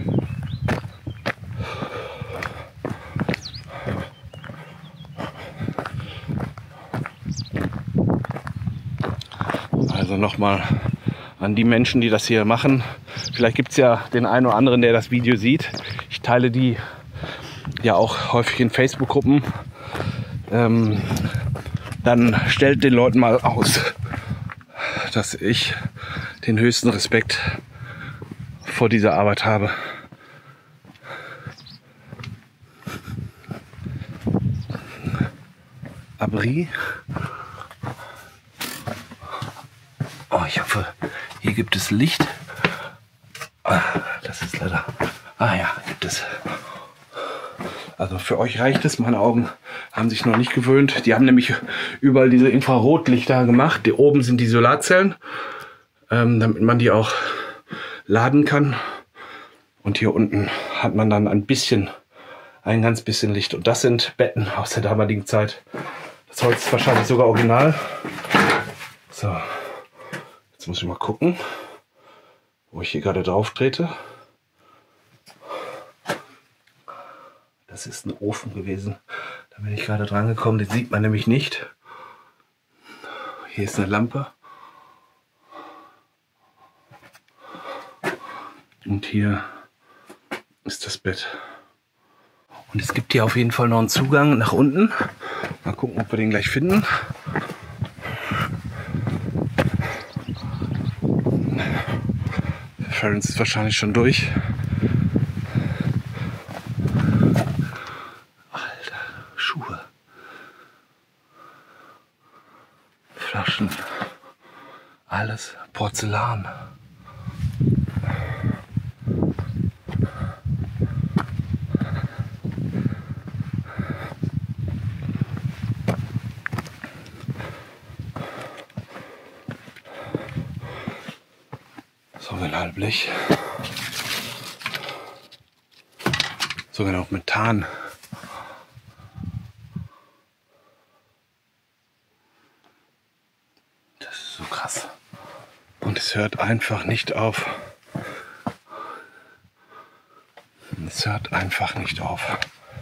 Also nochmal an die Menschen, die das hier machen. Vielleicht gibt es ja den einen oder anderen, der das Video sieht. Ich teile die ja auch häufig in Facebook-Gruppen. Ähm, dann stellt den Leuten mal aus, dass ich den höchsten Respekt vor dieser Arbeit habe. Abri. Oh, ich hoffe, hier gibt es Licht. Ah, das ist leider... Ah ja, gibt es. Also für euch reicht es. Meine Augen haben sich noch nicht gewöhnt. Die haben nämlich überall diese Infrarotlichter gemacht. Hier oben sind die Solarzellen, ähm, damit man die auch laden kann. Und hier unten hat man dann ein bisschen, ein ganz bisschen Licht. Und das sind Betten aus der damaligen Zeit. Das Holz ist wahrscheinlich sogar original. So, jetzt muss ich mal gucken, wo ich hier gerade drauf trete. Das ist ein Ofen gewesen. Da bin ich gerade dran gekommen. Den sieht man nämlich nicht. Hier ist eine Lampe. Und hier ist das Bett. Und es gibt hier auf jeden Fall noch einen Zugang nach unten. Mal gucken, ob wir den gleich finden. Ferenc ist wahrscheinlich schon durch. Flaschen, alles Porzellan. Sogenanntes sogar noch Methan. Das ist so krass. Und es hört einfach nicht auf. Es hört einfach nicht auf.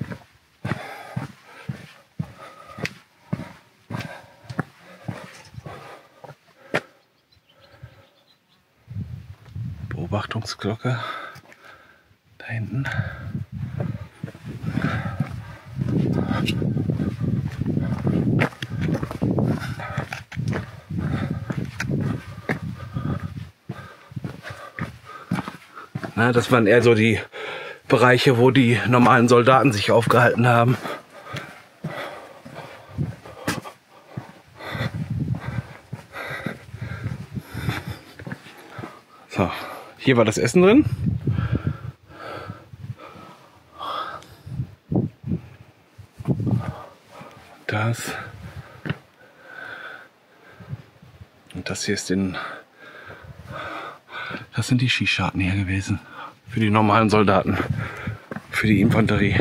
Beobachtungsglocke da hinten. Na, das waren eher so die Bereiche, wo die normalen Soldaten sich aufgehalten haben. So, hier war das Essen drin. Das. Und das hier ist den. Das sind die Schießscharten hier gewesen. Für die normalen Soldaten. Für die Infanterie.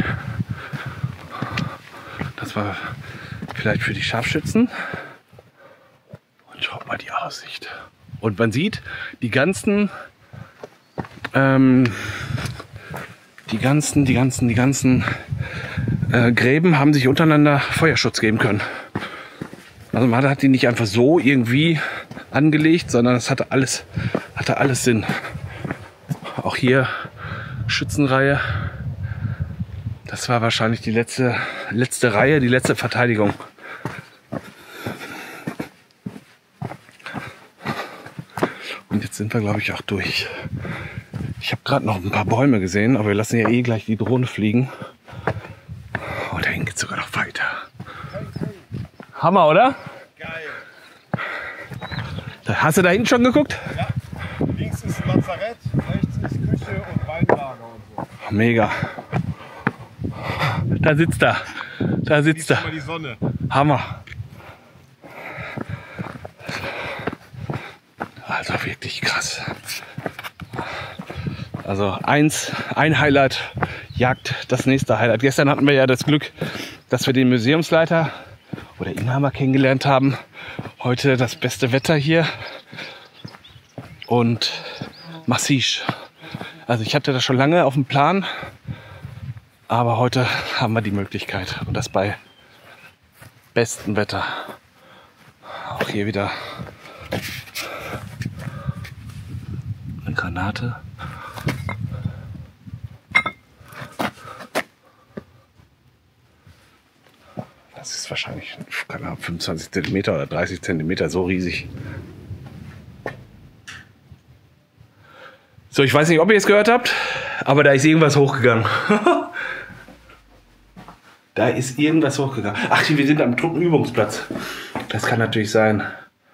Das war vielleicht für die Scharfschützen. Und schaut mal die Aussicht. Und man sieht, die ganzen, ähm, die ganzen, die ganzen, die ganzen äh, Gräben haben sich untereinander Feuerschutz geben können. Also man hat die nicht einfach so irgendwie angelegt, sondern es hatte alles, hatte alles Sinn. Auch hier Schützenreihe. Das war wahrscheinlich die letzte, letzte Reihe, die letzte Verteidigung. Und Jetzt sind wir, glaube ich, auch durch. Ich habe gerade noch ein paar Bäume gesehen, aber wir lassen ja eh gleich die Drohne fliegen. Oh, da hinten geht es sogar noch weiter. Hammer, oder? Geil. Hast du da hinten schon geguckt? Ja. Links ist ein Lazarett, rechts ist Küche und Weinlager und so. Mega. Da sitzt er. Da sitzt er. Mal die Sonne. Hammer. Also wirklich krass. Also eins, ein Highlight jagt das nächste Highlight. Gestern hatten wir ja das Glück, dass wir den Museumsleiter oder Inhaber kennengelernt haben. Heute das beste Wetter hier und massiv. Also ich hatte das schon lange auf dem Plan, aber heute haben wir die Möglichkeit und das bei bestem Wetter. Auch hier wieder eine Granate. Das ist wahrscheinlich, keine Ahnung, fünfundzwanzig Zentimeter oder dreißig Zentimeter, so riesig. So, ich weiß nicht, ob ihr es gehört habt, aber da ist irgendwas hochgegangen. Da ist irgendwas hochgegangen. Ach, wir sind am Truppenübungsplatz. Das kann natürlich sein.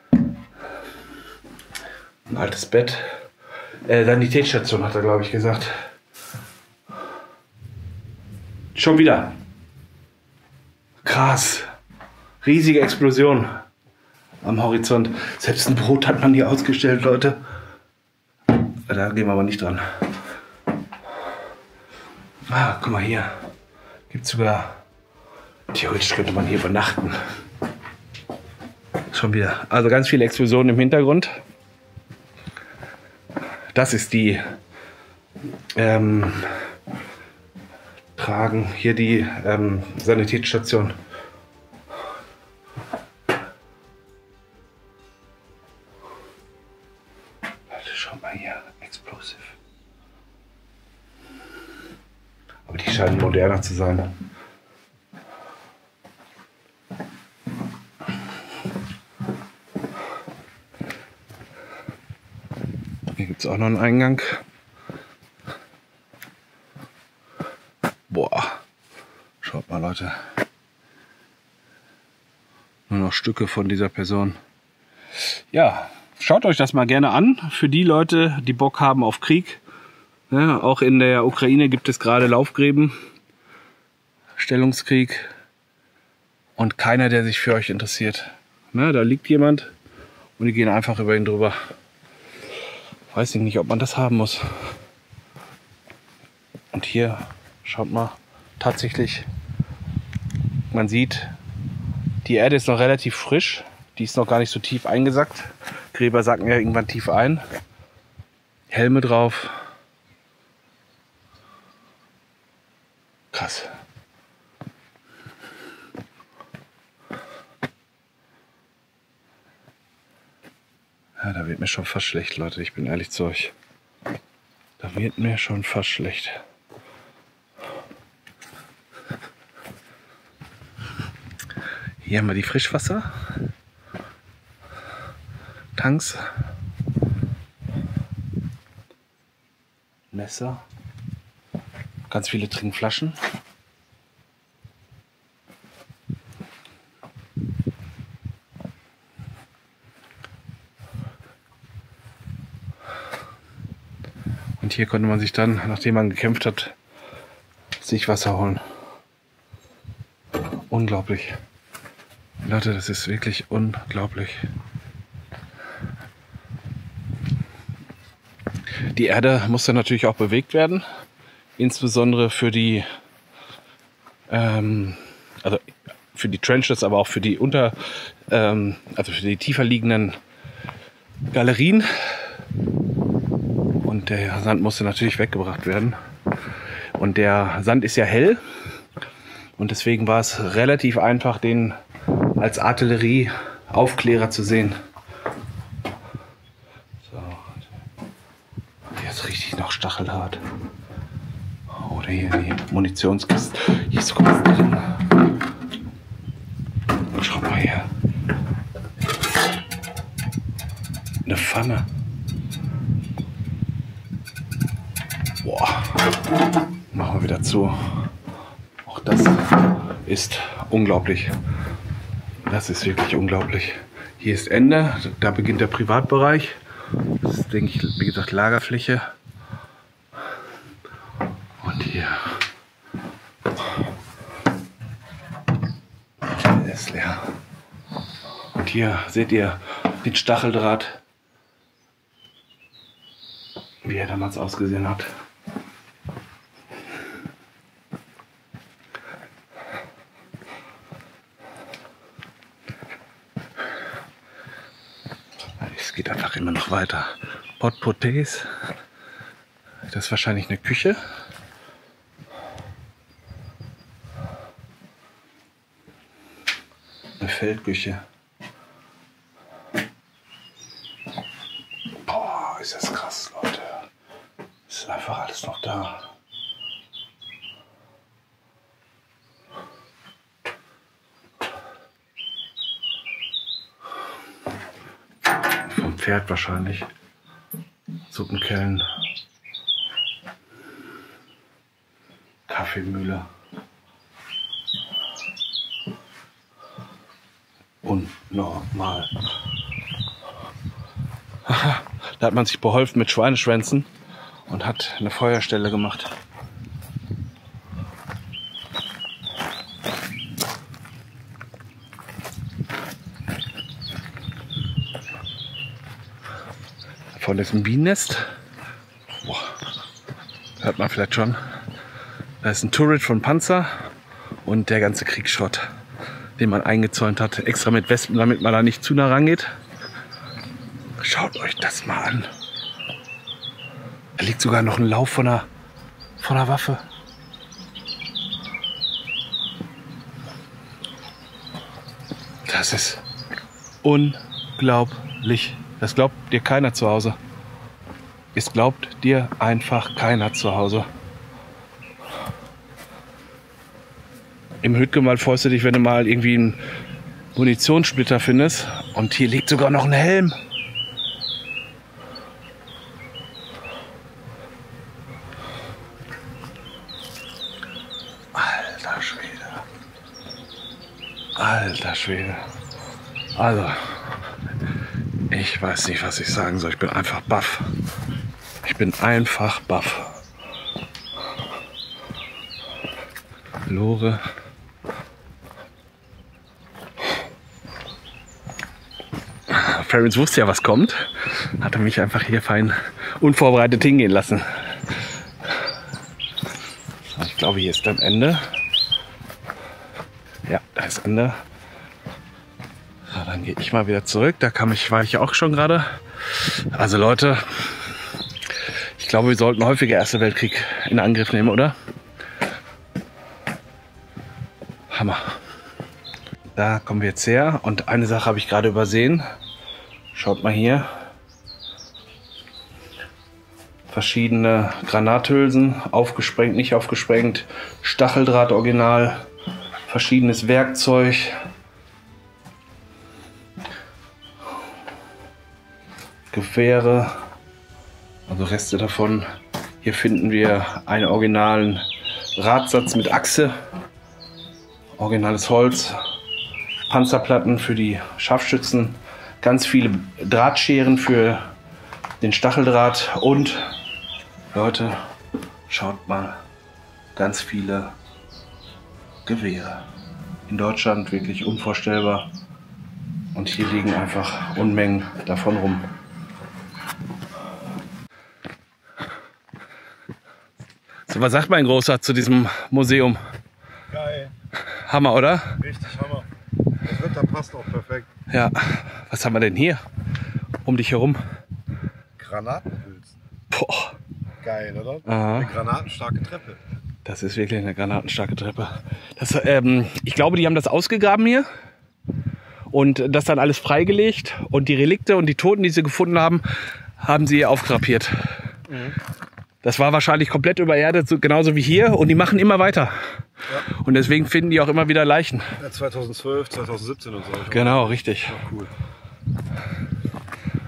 Ein altes Bett. Äh, Sanitätsstation hat er, glaube ich, gesagt. Schon wieder. Krass. Riesige Explosion am Horizont. Selbst ein Boot hat man hier ausgestellt, Leute. Da gehen wir aber nicht dran. Ah, guck mal hier. Gibt sogar... Theoretisch könnte man hier übernachten. Schon wieder. Also ganz viele Explosionen im Hintergrund. Das ist die... Ähm, tragen hier die ähm, Sanitätsstation. Leute, schau mal hier, explosive. Aber die scheinen moderner zu sein. Hier gibt es auch noch einen Eingang. Boah, schaut mal, Leute. Nur noch Stücke von dieser Person. Ja, schaut euch das mal gerne an. Für die Leute, die Bock haben auf Krieg. Ja, auch in der Ukraine gibt es gerade Laufgräben. Stellungskrieg. Und keiner, der sich für euch interessiert. Na, da liegt jemand und die gehen einfach über ihn drüber. Weiß ich nicht, ob man das haben muss. Und hier... Schaut mal, tatsächlich, man sieht, die Erde ist noch relativ frisch. Die ist noch gar nicht so tief eingesackt. Gräber sacken ja irgendwann tief ein. Helme drauf. Krass. Ja, da wird mir schon fast schlecht, Leute. Ich bin ehrlich zu euch. Da wird mir schon fast schlecht. Hier haben wir die Frischwasser. Tanks. Messer. Ganz viele Trinkflaschen. Und hier konnte man sich dann, nachdem man gekämpft hat, sich Wasser holen. Unglaublich. Leute, das ist wirklich unglaublich. Die Erde musste natürlich auch bewegt werden, insbesondere für die, ähm, also für die Trenches, aber auch für die unter, ähm, also für die tiefer liegenden Galerien. Und der Sand musste natürlich weggebracht werden. Und der Sand ist ja hell und deswegen war es relativ einfach, den als Artillerie-Aufklärer zu sehen. So. Der ist richtig noch stachelhart. Oder hier die Munitionskiste. Hier ist sogar was drin. Schau mal her. Eine Pfanne. dazu. Auch das ist unglaublich. Das ist wirklich unglaublich. Hier ist Ende, da beginnt der Privatbereich. Das ist, denke ich, wie gesagt, Lagerfläche. Und hier ist leer. Und hier seht ihr den Stacheldraht, wie er damals ausgesehen hat. Es geht einfach immer noch weiter. Pot-Potés. Das ist wahrscheinlich eine Küche. Eine Feldküche. Boah, ist das krass, Leute. Ist einfach alles noch da. Vom Pferd wahrscheinlich. Suppenkellen. Kaffeemühle. Unnormal. Da hat man sich beholfen mit Schweineschwänzen und hat eine Feuerstelle gemacht. Davon ist ein Bienennest. Boah. Hört man vielleicht schon. Da ist ein Turret von Panzer und der ganze Kriegsschrott, den man eingezäunt hat, extra mit Wespen, damit man da nicht zu nah rangeht. Schaut euch das mal an. Da liegt sogar noch ein Lauf von einer, von einer Waffe. Das ist unglaublich. Das glaubt dir keiner zu Hause. Es glaubt dir einfach keiner zu Hause. Im Hütgewald freust du dich, wenn du mal irgendwie einen Munitionssplitter findest. Und hier liegt sogar noch ein Helm. Alter Schwede. Alter Schwede. Also, ich weiß nicht, was ich sagen soll. Ich bin einfach baff. Ich bin einfach baff. Lore. Ferens wusste ja, was kommt. Hat er mich einfach hier fein unvorbereitet hingehen lassen. Ich glaube, hier ist am Ende. Ja, da ist Ende. So, dann gehe ich mal wieder zurück. Da kam ich, war ich auch schon gerade. Also Leute, ich glaube, wir sollten häufiger Erster Weltkrieg in Angriff nehmen, oder? Hammer. Da kommen wir jetzt her. Und eine Sache habe ich gerade übersehen. Schaut mal hier. Verschiedene Granathülsen. Aufgesprengt, nicht aufgesprengt. Stacheldraht original. Verschiedenes Werkzeug. Gewehre. Also Reste davon. Hier finden wir einen originalen Radsatz mit Achse. Originales Holz. Panzerplatten für die Scharfschützen. Ganz viele Drahtscheren für den Stacheldraht. Und, Leute, schaut mal, ganz viele Gewehre. In Deutschland wirklich unvorstellbar. Und hier liegen einfach Unmengen davon rum. So, was sagt mein Großer zu diesem Museum? Geil. Hammer, oder? Richtig Hammer. Das Wetter passt auch perfekt. Ja. Was haben wir denn hier? Um dich herum? Granatenhülsen. Boah. Geil, oder? Aha. Eine granatenstarke Treppe. Das ist wirklich eine granatenstarke Treppe. Das, ähm, ich glaube, die haben das ausgegraben hier und das dann alles freigelegt. Und die Relikte und die Toten, die sie gefunden haben, haben sie aufgrapiert. Mhm. Das war wahrscheinlich komplett übererdet, so, genauso wie hier. Und die machen immer weiter. Ja. Und deswegen finden die auch immer wieder Leichen. Ja, zweitausendzwölf, zweitausendsiebzehn und so. Genau, richtig. Ja, cool.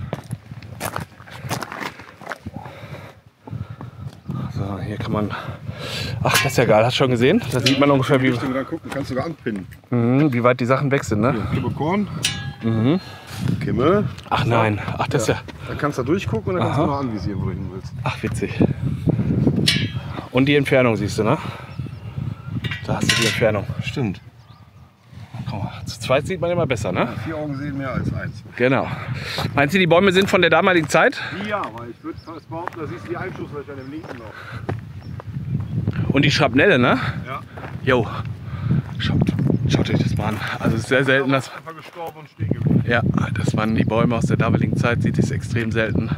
So, hier kann man Ach, das ist ja geil. Hast du schon gesehen? Da sieht man ungefähr, wie, Richtung da gucken, kannst du sogar anpinnen. mhm, wie weit die Sachen weg sind, ne? Hier, Kimme Korn, Mhm. Kimme. Ach nein. Ach, das Ja. ist ja... Dann kannst du da durchgucken und dann kannst Aha. du noch anvisieren, wo du hin willst. Ach, witzig. Und die Entfernung siehst du, ne? Da hast du die Entfernung. Stimmt. Guck mal, zu zweit sieht man immer besser, ne? Vier Augen sehen mehr als eins. Genau. Meinst du, die Bäume sind von der damaligen Zeit? Ja, weil ich würde fast behaupten, da siehst du die Einschusslöcher im linken noch. Und die Schrapnelle, ne? Ja. Jo. Schaut, schaut euch das mal an. Also es ist sehr selten, dass... Einfach gestorben und stehen geblieben. Ja, das waren die Bäume aus der damaligen Zeit. Sieht es extrem selten.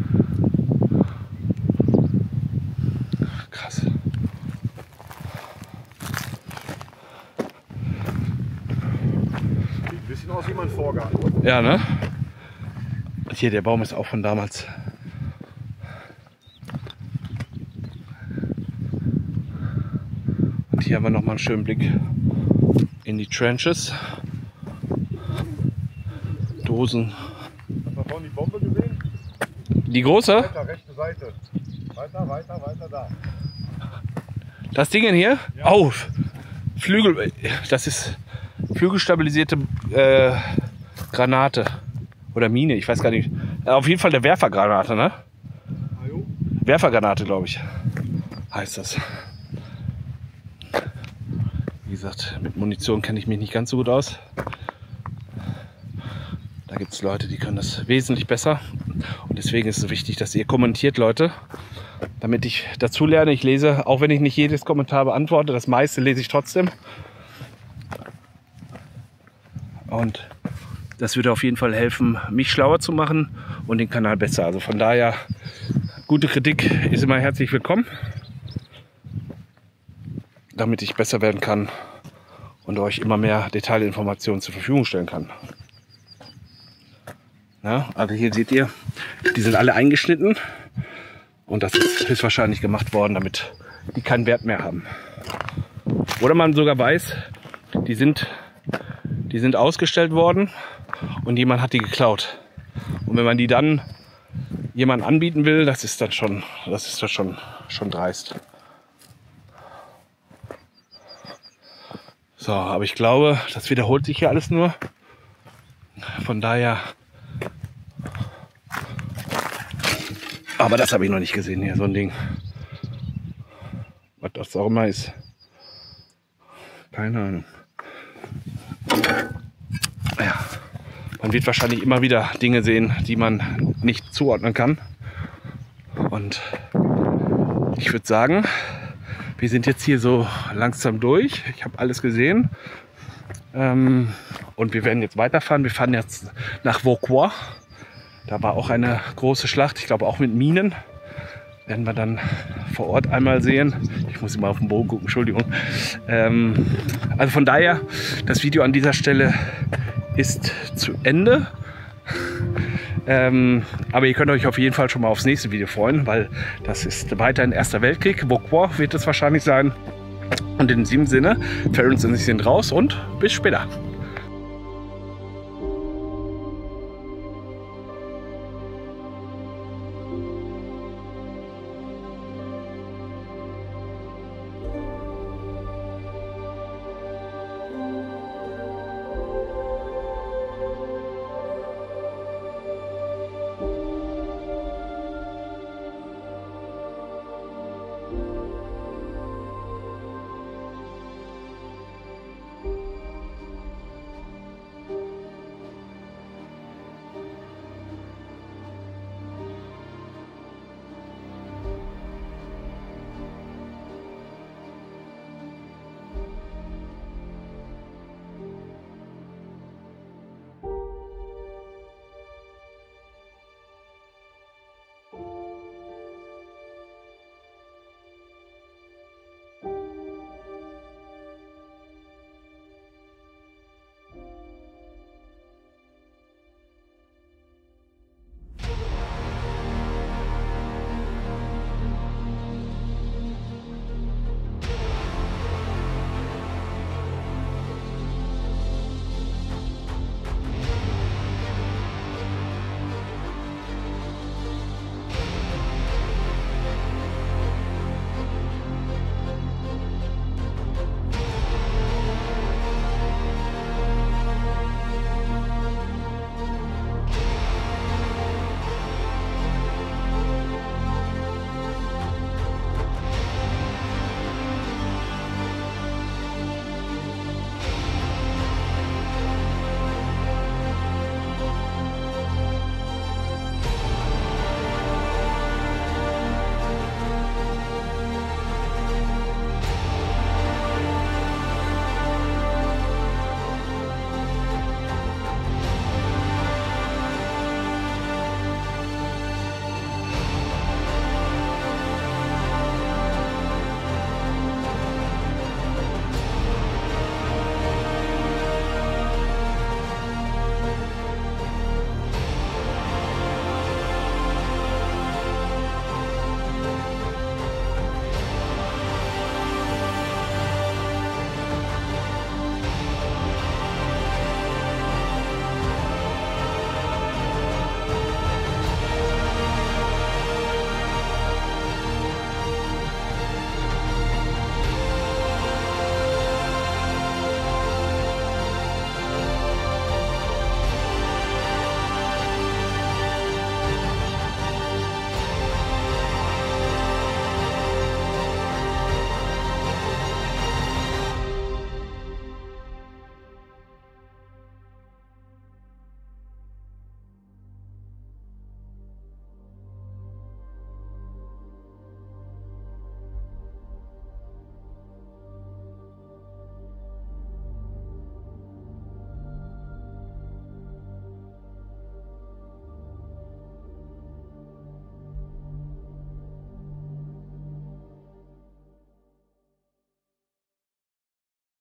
Krass. Sieht ein bisschen aus wie mein Vorgarten. Ja, ne? Und hier, der Baum ist auch von damals. Und hier haben wir nochmal einen schönen Blick in die Trenches. Dosen. Hast du vorhin die Bombe gesehen? Die große? Weiter, rechte Seite. Weiter, weiter, weiter da. Das Ding hier? Ja. Oh, Flügel. Das ist flügelstabilisierte äh, Granate. Oder Mine, ich weiß gar nicht. Auf jeden Fall eine Werfergranate, ne? Ajo. Werfergranate, glaube ich. Heißt das. Wie gesagt, mit Munition kenne ich mich nicht ganz so gut aus. Da gibt es Leute, die können das wesentlich besser. Und deswegen ist es wichtig, dass ihr kommentiert, Leute. Damit ich dazu lerne. Ich lese, auch wenn ich nicht jedes Kommentar beantworte, das meiste lese ich trotzdem. Und das würde auf jeden Fall helfen, mich schlauer zu machen und den Kanal besser. Also von daher, gute Kritik ist immer herzlich willkommen, damit ich besser werden kann und euch immer mehr Detailinformationen zur Verfügung stellen kann. Ja, also hier seht ihr, die sind alle eingeschnitten und das ist höchstwahrscheinlich gemacht worden, damit die keinen Wert mehr haben. Oder man sogar weiß, die sind, die sind ausgestellt worden und jemand hat die geklaut. Und wenn man die dann jemandem anbieten will, das ist dann schon, das ist dann schon, schon dreist. So, aber ich glaube, das wiederholt sich hier alles nur. Von daher. Aber das habe ich noch nicht gesehen hier, so ein Ding. Was das auch immer ist. Keine Ahnung. Ja, man wird wahrscheinlich immer wieder Dinge sehen, die man nicht zuordnen kann. Und ich würde sagen, wir sind jetzt hier so langsam durch. Ich habe alles gesehen. Ähm, und wir werden jetzt weiterfahren. Wir fahren jetzt nach Vauquois. Da war auch eine große Schlacht, ich glaube auch mit Minen. Werden wir dann vor Ort einmal sehen. Ich muss immer auf den Bogen gucken, Entschuldigung. Ähm, also von daher, das Video an dieser Stelle ist zu Ende. Ähm, aber ihr könnt euch auf jeden Fall schon mal aufs nächste Video freuen, weil das ist weiterhin Erster Weltkrieg. Vauquois wird es wahrscheinlich sein. Und in diesem Sinne, Ference und ich sind raus und bis später.